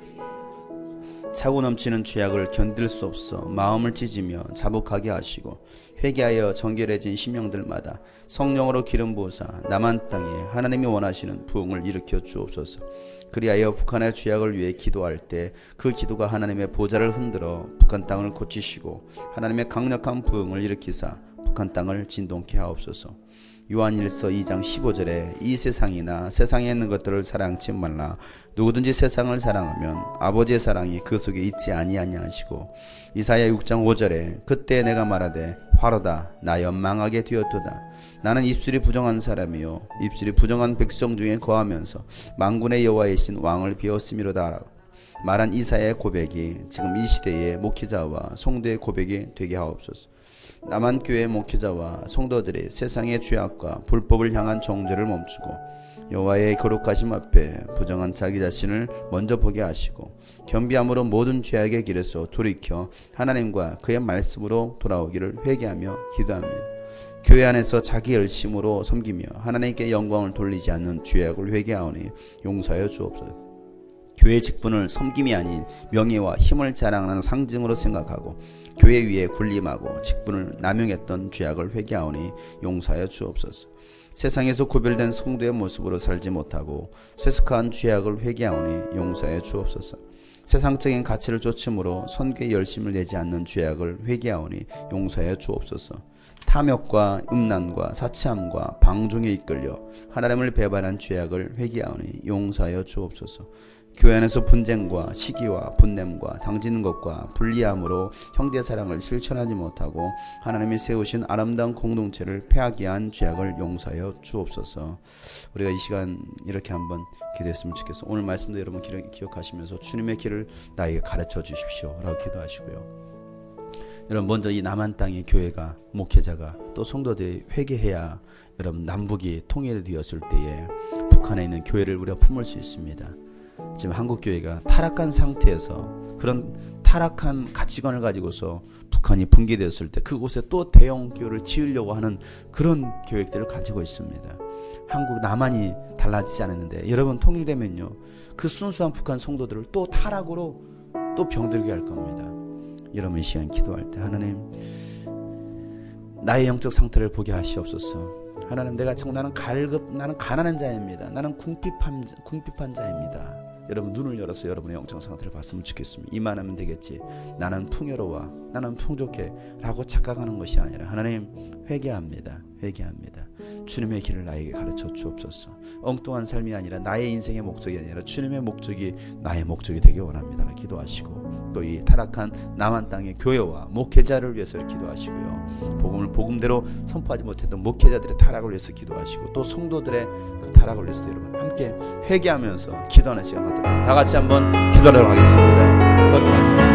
차고 넘치는 죄악을 견딜 수 없어 마음을 찢으며 자복하게 하시고 회개하여 정결해진 심령들마다 성령으로 기름 부으사 남한 땅에 하나님이 원하시는 부흥을 일으켜 주옵소서. 그리하여 북한의 죄악을 위해 기도할 때 그 기도가 하나님의 보좌를 흔들어 북한 땅을 고치시고 하나님의 강력한 부흥을 일으키사 북한 땅을 진동케 하옵소서. 요한일서 이 장 십오 절에 이 세상이나 세상에 있는 것들을 사랑치 말라. 누구든지 세상을 사랑하면 아버지의 사랑이 그 속에 있지 아니하냐 하시고, 이사야 육 장 오 절에 그때 내가 말하되 화로다 나 연망하게 되었도다. 나는 입술이 부정한 사람이요 입술이 부정한 백성 중에 거하면서 만군의 여호와이신 왕을 비웠음이로다 말한 이사야의 고백이 지금 이 시대의 목회자와 성도의 고백이 되게 하옵소서. 남한교회 목회자와 성도들이 세상의 죄악과 불법을 향한 정죄를 멈추고 여호와의 거룩하심 앞에 부정한 자기 자신을 먼저 보게 하시고 겸비함으로 모든 죄악의 길에서 돌이켜 하나님과 그의 말씀으로 돌아오기를 회개하며 기도합니다. 교회 안에서 자기 열심으로 섬기며 하나님께 영광을 돌리지 않는 죄악을 회개하오니 용서하여 주옵소서. 교회 직분을 섬김이 아닌 명예와 힘을 자랑하는 상징으로 생각하고 교회 위에 군림하고 직분을 남용했던 죄악을 회개하오니 용서하여 주옵소서. 세상에서 구별된 성도의 모습으로 살지 못하고 쇠스카한 죄악을 회개하오니 용서하여 주옵소서. 세상적인 가치를 쫓음으로 선교에 열심을 내지 않는 죄악을 회개하오니 용서하여 주옵소서. 탐욕과 음란과 사치함과 방종에 이끌려 하나님을 배반한 죄악을 회개하오니 용서하여 주옵소서. 교회 안에서 분쟁과 시기와 분냄과 당지는 것과 불리함으로 형제 사랑을 실천하지 못하고 하나님이 세우신 아름다운 공동체를 패하게 한 죄악을 용서하여 주옵소서. 우리가 이 시간 이렇게 한번 기도했으면 좋겠어. 오늘 말씀도 여러분 기억하시면서 주님의 길을 나에게 가르쳐 주십시오 라고 기도하시고요. 여러분 먼저 이 남한 땅의 교회가 목회자가 또 성도들이 회개해야 여러분 남북이 통일되었을 때에 북한에 있는 교회를 우리가 품을 수 있습니다. 지금 한국교회가 타락한 상태에서 그런 타락한 가치관을 가지고서 북한이 붕괴되었을 때 그곳에 또 대형 교회를 지으려고 하는 그런 계획들을 가지고 있습니다. 한국 남한이 달라지지 않았는데 여러분 통일되면요 그 순수한 북한 성도들을 또 타락으로 또 병들게 할 겁니다. 여러분 이 시간 기도할 때 하나님 나의 영적 상태를 보게 하시옵소서. 하나님 내가 정 나는 갈급 나는 가난한 자입니다. 나는 궁핍한, 궁핍한 자입니다. 여러분 눈을 열어서 여러분의 영적 상태를 봤으면 좋겠습니다. 이만하면 되겠지. 나는 풍요로워. 나는 풍족해. 라고 착각하는 것이 아니라 하나님 회개합니다. 회개합니다. 주님의 길을 나에게 가르쳐 주옵소서. 엉뚱한 삶이 아니라 나의 인생의 목적이 아니라 주님의 목적이 나의 목적이 되길 원합니다. 기도하시고 또 이 타락한 남한 땅의 교회와 목회자를 위해서 기도하시고요. 복음을 복음대로 선포하지 못했던 목회자들의 타락을 위해서 기도하시고 또 성도들의 그 타락을 위해서 여러분 함께 회개하면서 기도하는 시간 갖도록 하겠습니다. 다 같이 한번 기도하도록 하겠습니다. 거듭나시죠.